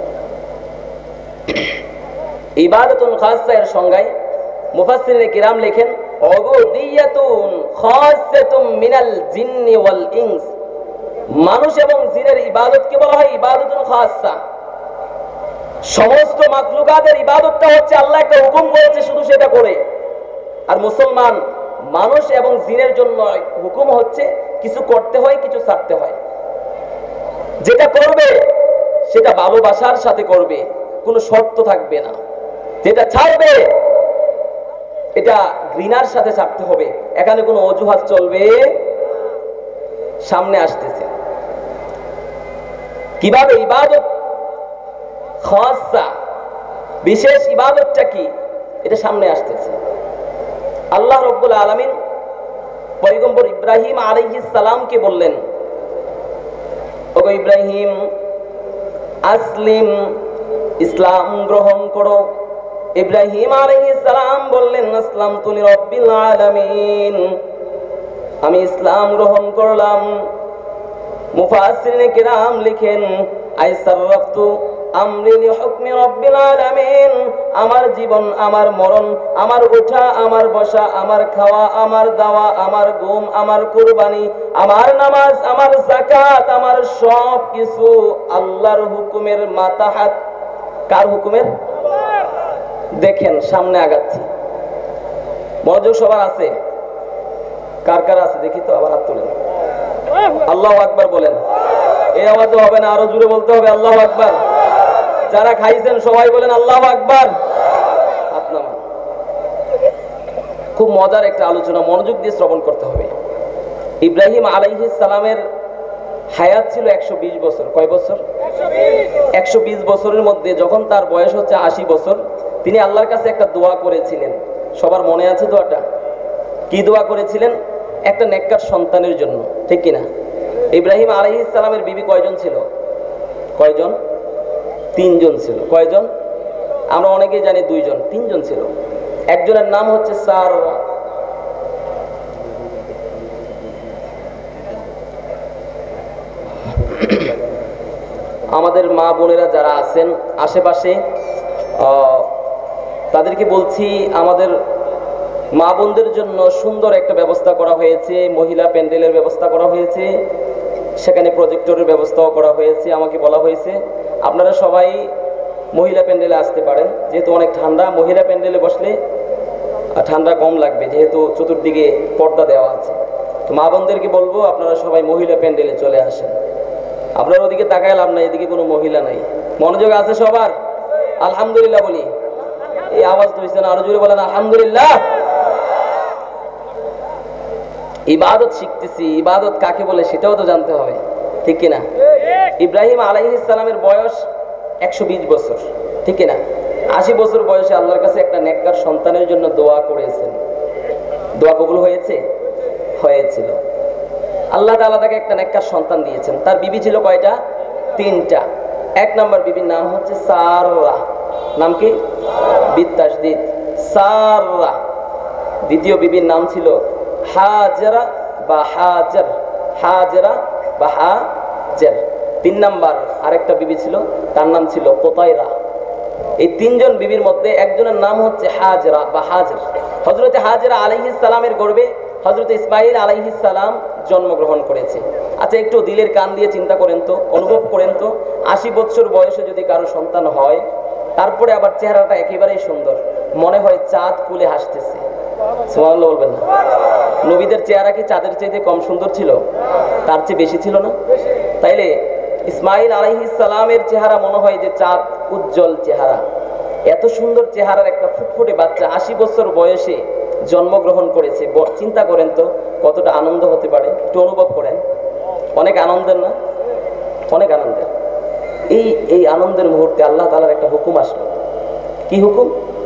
ইবাদতুন খাসা এর সংজ্ঞায় মুফাসসিরিনে কিরাম লেখেন, উবুদিয়াতুন খাসাতুম মিনাল জিন্নি ওয়াল ইনস। মানুষ এবং জিনের ইবাদতকে বলা হয় ইবাদতুন খাসা। সমস্ত মাখলুকাতের ইবাদতটা হচ্ছে আল্লাহ একটা হুকুম করেছে, শুধু সেটা করে। আর মুসলমান মানুষ এবং জিনের জন্য হুকুম হচ্ছে কিছু করতে হয়, কিছু ছাড়তে হয়। যেটা করবে সেটা ভালোবাসার সাথে করবে, কোনো শর্ত থাকবে না। যেটা ছাড়বে এটা ঘৃণার সাথে ছাড়তে হবে, এখানে কোনো অজুহাত চলবে। সামনে আসতেছে কিভাবে ইবাদত খাসা, বিশেষ ইবাদতটা কি, এটা সামনে আসতেছে। আল্লাহ রাব্বুল আলামিন পয়গম্বর ইব্রাহিম আলাইহিস সালামকে বললেন, ওগো ইব্রাহিম আসলিম, ইসলাম গ্রহণ করো। ইব্রাহিম আলাইহিস সালাম বললেন, আসলামতু লিরাব্বিল আলামিন, আমি ইসলাম গ্রহণ করলাম। মুফাসসিরিনে কিরাম লিখেন, আই সাররাফতু আমরি লিহুকমি রাব্বিল আলামিন, আমার জীবন, আমার মরণ, আমার ওঠা, আমার বসা, আমার খাওয়া, আমার দাওয়া, আমার ঘুম, আমার কুরবানি, আমার নামাজ, আমার যাকাত, আমার সব কিছু আল্লাহর হুকুমের মাতাহাত কার হুকুমের? দেখেন সামনে আগাচ্ছি, মনোযোগ সবার আছে? কার কার আছে দেখি তো, আবার হাত তোলেন। আল্লাহু আকবার বলেন। এই আওয়াজও হবে না, আরো জোরে বলতে হবে আল্লাহু আকবার। যারা খাইছেন সবাই বলেন আল্লাহু আকবার। হাত নামান। খুব মজার একটা আলোচনা, মনোযোগ দিয়ে শ্রবণ করতে হবে। ইব্রাহিম আলাইহিস সালামের হায়াত ছিল 120 বছর। কয় বছর? 120 বছরের মধ্যে যখন তার বয়স হচ্ছে 80 বছর, তিনি আল্লাহর কাছে একটা দোয়া করেছিলেন। সবার মনে আছে দোয়াটা? কি দোয়া করেছিলেন? একটা নেককার সন্তানের জন্য, ঠিক কিনা? ইব্রাহিম আলাইহিস সালামের বিবি কয়জন ছিল? কয়জন? 3 জন ছিল। কয়জন? আমরা অনেকেই জানি 2 জন, 3 জন ছিল। একজনের নাম হচ্ছে সারা। আমাদের মা বোনেরা যারা আছেন আশেপাশে, তাদেরকে বলছি আমাদের মা বোনদের জন্য সুন্দর একটা ব্যবস্থা করা হয়েছে, মহিলা প্যান্ডেলের ব্যবস্থা করা হয়েছে, সেখানে প্রজেক্টরের ব্যবস্থাও করা হয়েছে। আমাকে বলা হয়েছে আপনারা সবাই মহিলা প্যান্ডেলে আসতে পারেন, যেহেতু অনেক ঠান্ডা, মহিলা প্যান্ডেলে বসলে ঠান্ডা কম লাগবে, যেহেতু চতুর্দিকে পর্দা দেওয়া আছে। তো মা বোনদেরকে বলবো আপনারা সবাই মহিলা প্যান্ডেলে চলে আসেন। আপনার ওদিকে তাকায় লাভ নাই, এদিকে কোনো মহিলা নাই। মনোযোগ আছে সবার? আলহামদুলিল্লাহ বলি। এই আওয়াজ তো হইছে না, আরো জোরে বলেন আলহামদুলিল্লাহ। ইবাদত শিখতেছি, ইবাদত কাকে বলে সেটাও তো জানতে হবে, ঠিক কিনা? ইব্রাহিম আলাইহিস সালামের বয়স 120 বছর, ঠিক কিনা? 80 বছর বয়সে আল্লাহর কাছে একটা নেককার সন্তানের জন্য দোয়া করেছেন। দোয়া কবুল হয়েছে? হয়েছিল। আল্লাহ তাআলা তাকে একটা নেককার সন্তান দিয়েছেন। তার বিবি ছিল কয়টা? 3টা। 1 নম্বর বিবির নাম হচ্ছে সারা। নাম কি? বিতাসদীদ সারা। দ্বিতীয় বিবির নাম ছিল হাজরা বা হাজার। হাজরা বা হাজার। 3 নম্বর আরেকটা বিবি ছিল, তার নাম ছিল কোতাইরা। এই 3 জন বিবির মধ্যে একজনের নাম হচ্ছে হাজরা বা হাজার। হযরত হাজরা আলাইহিস সালামের গর্ভে হযরত ইসমাঈল আলাইহিস সালাম জন্মগ্রহণ করেছে। আচ্ছা, একটু দিলের কান দিয়ে চিন্তা করেন তো, অনুভব করেন তো, 80 বছর বয়সে যদি কারো সন্তান হয়, তারপরে আবার চেহারাটা একেবারেই সুন্দর, মনে হয় চাঁদ কুলে হাসতেছে। সুবহানাল্লাহ বলবেন না? নবীদের চেহারা কি চাঁদের চাইতে কম সুন্দর ছিল? তার চেয়ে বেশি ছিল না? তাইলে ইসমাঈল আলাইহিস সালামের চেহারা মনে হয় যে চাঁদ, উজ্জ্বল চেহারা। এত সুন্দর চেহারার একটা ফুটফুটে বাচ্চা 80 বছর বয়সে জন্মগ্রহণ করেছে। চিন্তা করেন তো কতটা আনন্দ হতে পারে, একটু অনুভব করেন। অনেক আনন্দের না? অনেক আনন্দের। এই আনন্দের মুহূর্তে আল্লাহ তাআলার একটা হুকুম আসলো। কি হুকুম?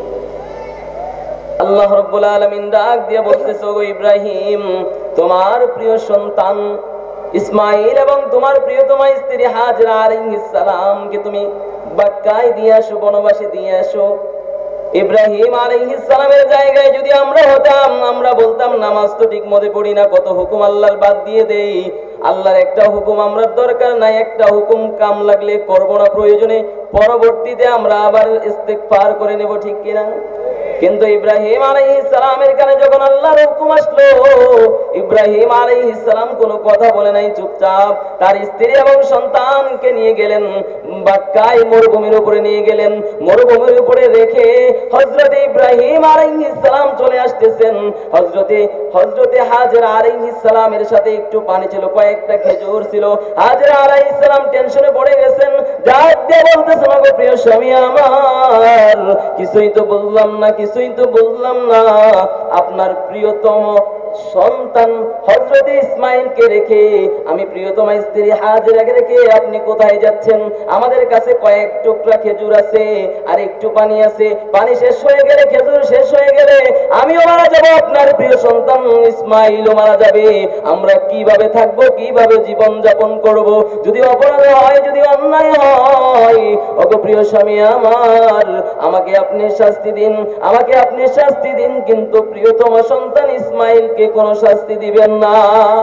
আল্লাহ রাব্বুল আলামিন ডাক দিয়ে বলতেছে, ওগো ইব্রাহিম, তোমার প্রিয় সন্তান ইসমাঈল এবং তোমার প্রিয়তমা স্ত্রী হাজরা আলাইহিস সালামকে তুমি মক্কায় দিয়ে আসো, বনবাসে দিয়ে আসো। ইব্রাহিম আলাইহিস সালামের জায়গায় যদি আমরা হতাম, আমরা বলতাম নামাজ তো ঠিক মতো পড়ি না, কত হুকুম আল্লাহর বাদ দিয়ে দেই। আল্লাহর একটা হুকুম আমরা দরকার নাই, একটা হুকুম কাম লাগলে করব না, প্রয়োজনে পরবর্তীতে আমরা আবার ইস্তেগফার করে নেব, ঠিক কিনা? কিন্তু ইব্রাহিম আলাইহিস সালামের কানে যখন আল্লাহর হুকুম আসলো, ইব্রাহিম আলাইহিস সালাম কোনো কথা বলে নাই, চুপচাপ তার স্ত্রী এবং সন্তানকে নিয়ে গেলেন মক্কায়, মরুভূমির উপরে নিয়ে গেলেন। মরুভূমির উপরে রেখে হযরত ইব্রাহিম আলাইহিস সালাম চলে আসতেছেন। হযরতে হাজরা আলাইহিস সালামের সাথে একটু পানি ছিল, কয়েকটা খেজুর ছিল। হাজরা আলাইহিস সালাম টেনশনে পড়ে গেছেন, ডাক দিয়ে বলতেছেন, ওগো প্রিয় স্বামী আমার, কিছুই তো বললাম না, কিছুই তো বললাম না। আপনার প্রিয়তম সন্তান হযরত ইসমাঈলকে রেখে, আমি প্রিয়তমা স্ত্রী হাজরাকে রেখে আপনি কোথায় যাচ্ছেন? আমাদের কাছে কয়েক টুকরা খেজুর আছে আর একটু পানি আছে, পানি শেষ হয়ে গেলে, খেজুর শেষ হয়ে গেলে আমিও মারা যাব, আপনার প্রিয় সন্তান ইসমাঈলও মারা যাবে। আমরা কিভাবে থাকবো, কিভাবে জীবন যাপন করব? যদি অপরাধ হয়, যদি অন্যায় হয়, ওগো প্রিয় স্বামী আমার, আমাকে আপনি শাস্তি দিন, আমাকে আপনি শাস্তি দিন, কিন্তু প্রিয়তম সন্তান ইসমাঈলকে কোনো শাস্তি দিবেন না।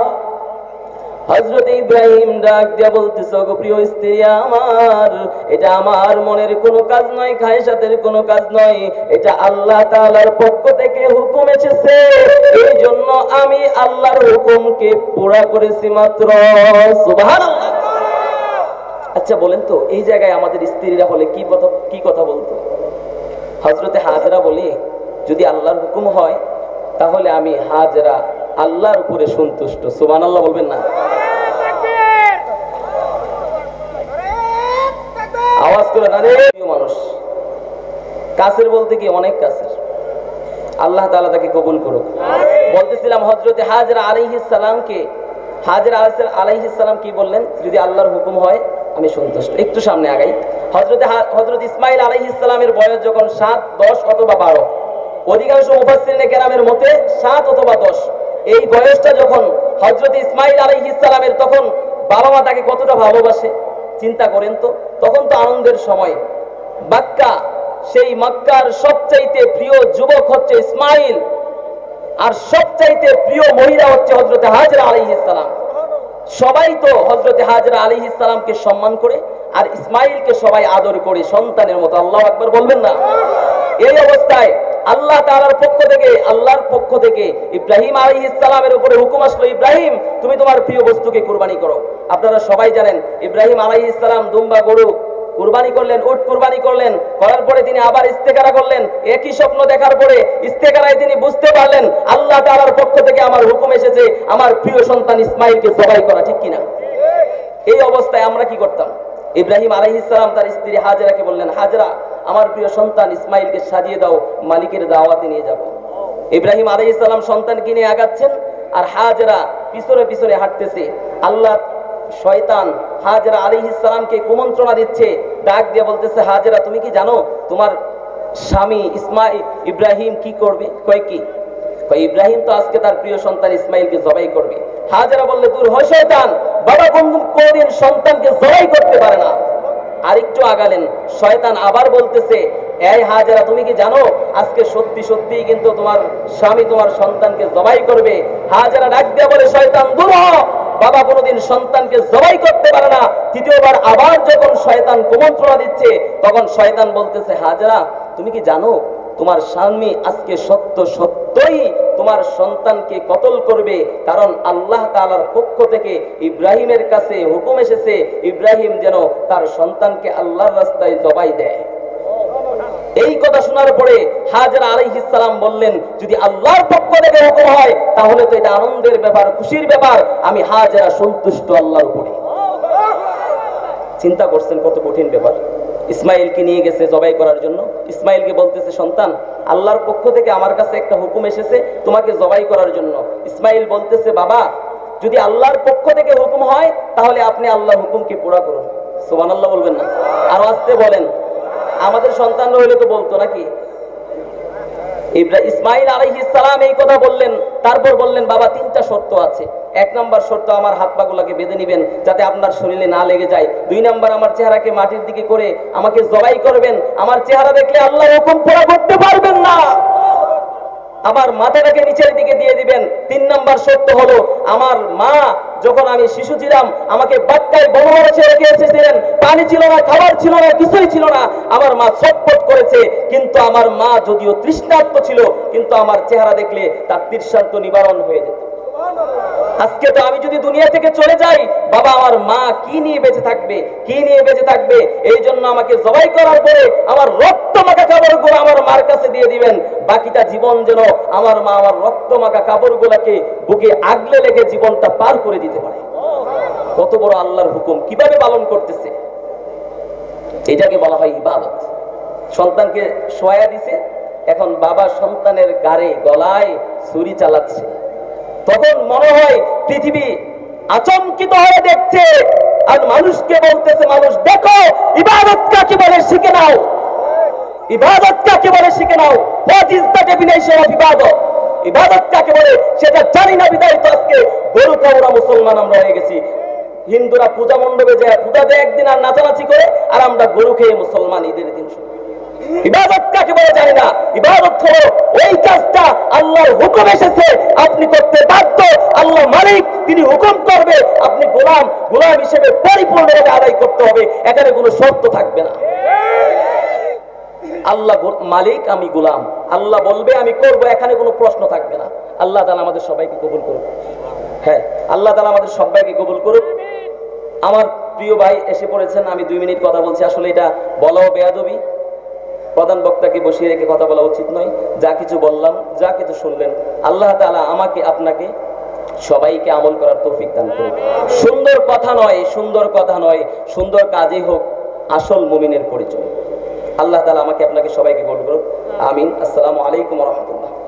হযরত ইব্রাহিম ডাক দিয়া বলতেছে, ওগো প্রিয় স্ত্রী আমার, এটা আমার মনের কোনো কাজ নয়, খায়সাতের কোনো কাজ নয়, এটা আল্লাহ তাআলার পক্ষ থেকে হুকুম এসেছে, এই জন্য আমি আল্লাহর হুকুমকে পুরা করেছি মাত্র। সুবহানাল্লাহ। আচ্ছা বলেন তো, এই জায়গায় আমাদের স্ত্রীরা হলে কি কথা বলতো? হযরতে হাজেরা বলে, যদি আল্লাহর হুকুম হয় তাহলে আমি হাজেরা আল্লাহর উপরে সন্তুষ্ট। সুবহানাল্লাহ বলবেন না? আওয়াজ করে না রে মানুষ। কাছের বলতে কি অনেক কাছের, আল্লাহ তাআলা তাকে কবুল করুক। বলতেছিলাম হযরতে হাজেরা আলাইহিস সালামকে, হাজেরা আলাইহিস সালাম কি বললেন? যদি আল্লাহর হুকুম হয় আমি সন্তুষ্ট। একটু সামনে আগাই। হযরত ইসমাঈল আলাইহিস সালামের বয়স যখন 7, 10 অথবা 12, অধিকাংশ মুফাসসিরিনে কেরামের মতে 7 অথবা 10, এই বয়সটা যখন হযরত ইসমাঈল আলাইহিস সালামের, তখন বাবা মা তাকে কতটা ভালোবাসে চিন্তা করেন তো। তখন তো আনন্দের সময়। মক্কা, সেই মক্কার সবচাইতে প্রিয় যুবক হচ্ছে ইসমাঈল, আর সবচাইতে প্রিয় মহিলা হচ্ছে হযরত হাজেরা আলাইহিস সালাম। সবাই তো হযরত হাজেরা আলাইহিস সালামকে সম্মান করে, আর ইসমাঈলকে সবাই আদর করে সন্তানের মতো। আল্লাহু আকবার বলবেন না? এই অবস্থায় আল্লাহর পক্ষ থেকে ইব্রাহিম আলাইহিস সালামের উপরে হুকুম আসলো, ইব্রাহিম তুমি তোমার প্রিয় বস্তুকে কুরবানি করো। আপনারা সবাই জানেন ইব্রাহিম আলাইহিস সালাম দুম্বা গরু কুরবানি করলেন, উট কুরবানি করলেন। করার পরে তিনি আবার ইস্তেখারা করলেন। একই স্বপ্ন দেখার পরে ইস্তেখারায় তিনি বুঝতে পারলেন আল্লাহ তাআলার পক্ষ থেকে আমার হুকুম এসেছে আমার প্রিয় সন্তান ইসমাঈলকে জবাই করা, ঠিক কিনা? এই অবস্থায় আমরা কি করতাম? ইব্রাহিম আলাইহিস সালাম তার স্ত্রী হাজেরাকে বললেন, হাজেরা আমার প্রিয় সন্তান ইসমাঈলকে সাজিয়ে দাও, মালিকের দাওয়াতে নিয়ে যাব। ইব্রাহিম আলাইহিস সালাম সন্তানকে নিয়ে আগাচ্ছেন, আর হাজেরা পিছনে পিছনে হাঁটতেছে। আল্লাহ শয়তান হাজেরা আলাইহিস সালামকে কুমন্ত্রণা দিচ্ছে, ডাক দিয়ে বলতেছে, হাজেরা তুমি কি জানো তোমার স্বামী ইব্রাহিম কি করবে? কয় কি? কয় ইব্রাহিম তো আজকে তার প্রিয় সন্তান ইসমাঈলকে জবাই করবে। হাজেরা বললে, দূর হয় শয়তান, বাবা কোনদিন সন্তানকে জবাই করতে পারে না। আরেকটু আগালেন, শয়তান আবার বলতেছে, এই হাজেরা তুমি কি জানো আজকে সত্যি সত্যি কিন্তু তোমার স্বামী তোমার সন্তানকে জবাই করবে। হাজেরা ডাক দিয়ে বলে, শয়তান দূর হ, বাবা কোনোদিন সন্তানকে জবাই করতে পারে না। তৃতীয়বার আবার যখন শয়তান কুমন্ত্রণা দিচ্ছে, তখন শয়তান বলতেছে, হাজেরা তুমি কি জানো তোমার স্বামী আজকে সত্যই তোমার সন্তানকে কতল করবে, কারণ আল্লাহ তাআলার পক্ষ থেকে ইব্রাহিমের কাছে হুকুম এসেছে ইব্রাহিম যেন তার সন্তানকে আল্লাহর রাস্তায় জবাই দেয়। এই কথা শোনার পরে হাজেরা আলাইহিস সালাম বললেন, যদি আল্লাহর পক্ষ থেকে হুকুম হয় তাহলে তো এটা আনন্দের ব্যাপার, খুশির ব্যাপার, আমি হাজেরা সন্তুষ্ট আল্লাহর উপরে। চিন্তা করছেন কত কঠিন ব্যাপার। ইসমাঈলকে নিয়ে গেছে জবাই করার জন্য। ইসমাঈলকে বলতেছে, সন্তান আল্লাহর পক্ষ থেকে আমার কাছে একটা হুকুম এসেছে তোমাকে জবাই করার জন্য। ইসমাঈল বলতেছে, বাবা যদি আল্লাহর পক্ষ থেকে হুকুম হয় তাহলে আপনি আল্লাহর হুকুমকে পুরা করুন। সুবহানাল্লাহ বলবেন না? আর আসতে বলেন, আমাদের সন্তান হইলে তো বলতো নাকি? ইসমাঈল আলাইহিস সালাম এই কথা বললেন, তারপর বললেন, বাবা 3টা শর্ত আছে। 1 নম্বর শর্ত, আমার হাত পা গুলাকে বেঁধে নেবেন যাতে আপনার শরীরে না লেগে যায়। 2 নম্বর, আমার চেহারাকে মাটির দিকে করে আমাকে জবাই করবেন, আমার চেহারা দেখলে আল্লাহর হুকুম পুরা করতে পারবেন না। আমার মাথাটাকে নিচের দিকে দিয়ে দিবেন। 3 নম্বর শর্ত হলো, আমার মা যখন আমি শিশু ছিলাম আমাকে বাচ্চায় বনমারা ছেড়ে রেখে এসেছিলেন, পানি ছিল না, খাবার ছিল না, কিছুই ছিল না। আমার মা ছটফট করেছে, কিন্তু আমার মা যদিও তৃষ্ণার্ত ছিল, কিন্তু আমার চেহারা দেখলে তার তৃষ্ণার্ত নিবারণ হয়ে যেত। আজকে তো আমি যদি দুনিয়া থেকে চলে যাই, বাবা আমার মা কি নিয়ে বেঁচে থাকবে? এই জন্য আমাকে জবাই করার পরে আমার রক্ত মাখা কাপড়গুলো আমার মার কাছে দিয়ে দিবেন। বাকিটা জীবন যেন আমার মা আমার রক্ত মাখা কাপড়গুলোকে বুকে আগলে লেগে জীবনটা পার করে দিতে পারে। কত বড় আল্লাহর হুকুম কিভাবে পালন করতেছে, এটাকে বলা হয় ইবাদত। সন্তানকে শোয়া দিছে, এখন বাবা সন্তানের গলায় ছুরি চালাচ্ছে। তখন মনে হয় পৃথিবী আচমকিত হয়ে দেখছে, আর মানুষকে বলতেছে, মানুষ দেখো ইবাদত কাকে বলে শিখে নাও, ইবাদত কাকে বলে শিখে নাও। What is the definition of ibadat? ইবাদত কাকে বলে সেটা জানি না, বিদায় তো আজকে গরু খাওয়া মুসলমান আমরা হয়ে গেছি। হিন্দুরা পূজা মণ্ডপে যায়, পূজা দেয় একদিন আর নাচানাচি করে, আর আমরা গরু খেয়ে মুসলমান ঈদের দিন শুনি। ইবাদত কাকে বলে জানি না। ইবাদত হলো ওই কাজটা আল্লাহর হুকুম এসেছে আপনি করতে বাধ্য, আল্লাহ মালিক তিনি হুকুম করবে, আপনি গোলাম হিসেবে পরিপূর্ণভাবে আদায় করতে হবে, এখানে কোনো শর্ত থাকবে না। আল্লাহ মালিক, আমি গোলাম, আল্লাহ বলবে আমি করব, এখানে কোনো প্রশ্ন থাকবে না। আল্লাহ তাআলা আমাদের সবাইকে কবুল করুক। হ্যাঁ, আল্লাহ তাআলা আমাদের সবাইকে কবুল করুক। আমার প্রিয় ভাই এসে পড়েছেন, আমি 2 মিনিট কথা বলছি। আসলে এটা বলাও বেয়াদবি, প্রধান বক্তাকে বসিয়ে রেখে কথা বলা উচিত নয়। যা কিছু বললাম, যা কিছু শুনলেন, আল্লাহ তাআলা আমাকে আপনাকে সবাইকে আমল করার তৌফিক দান করুন। সুন্দর কথা নয়, সুন্দর কথা নয়, সুন্দর কাজই হোক আসল মুমিনের পরিচয়। আল্লাহ তাআলা আমাকে আপনাকে সবাইকে কবুল করুন। আমিন। আসসালামু আলাইকুম ওয়া রাহমাতুল্লাহ।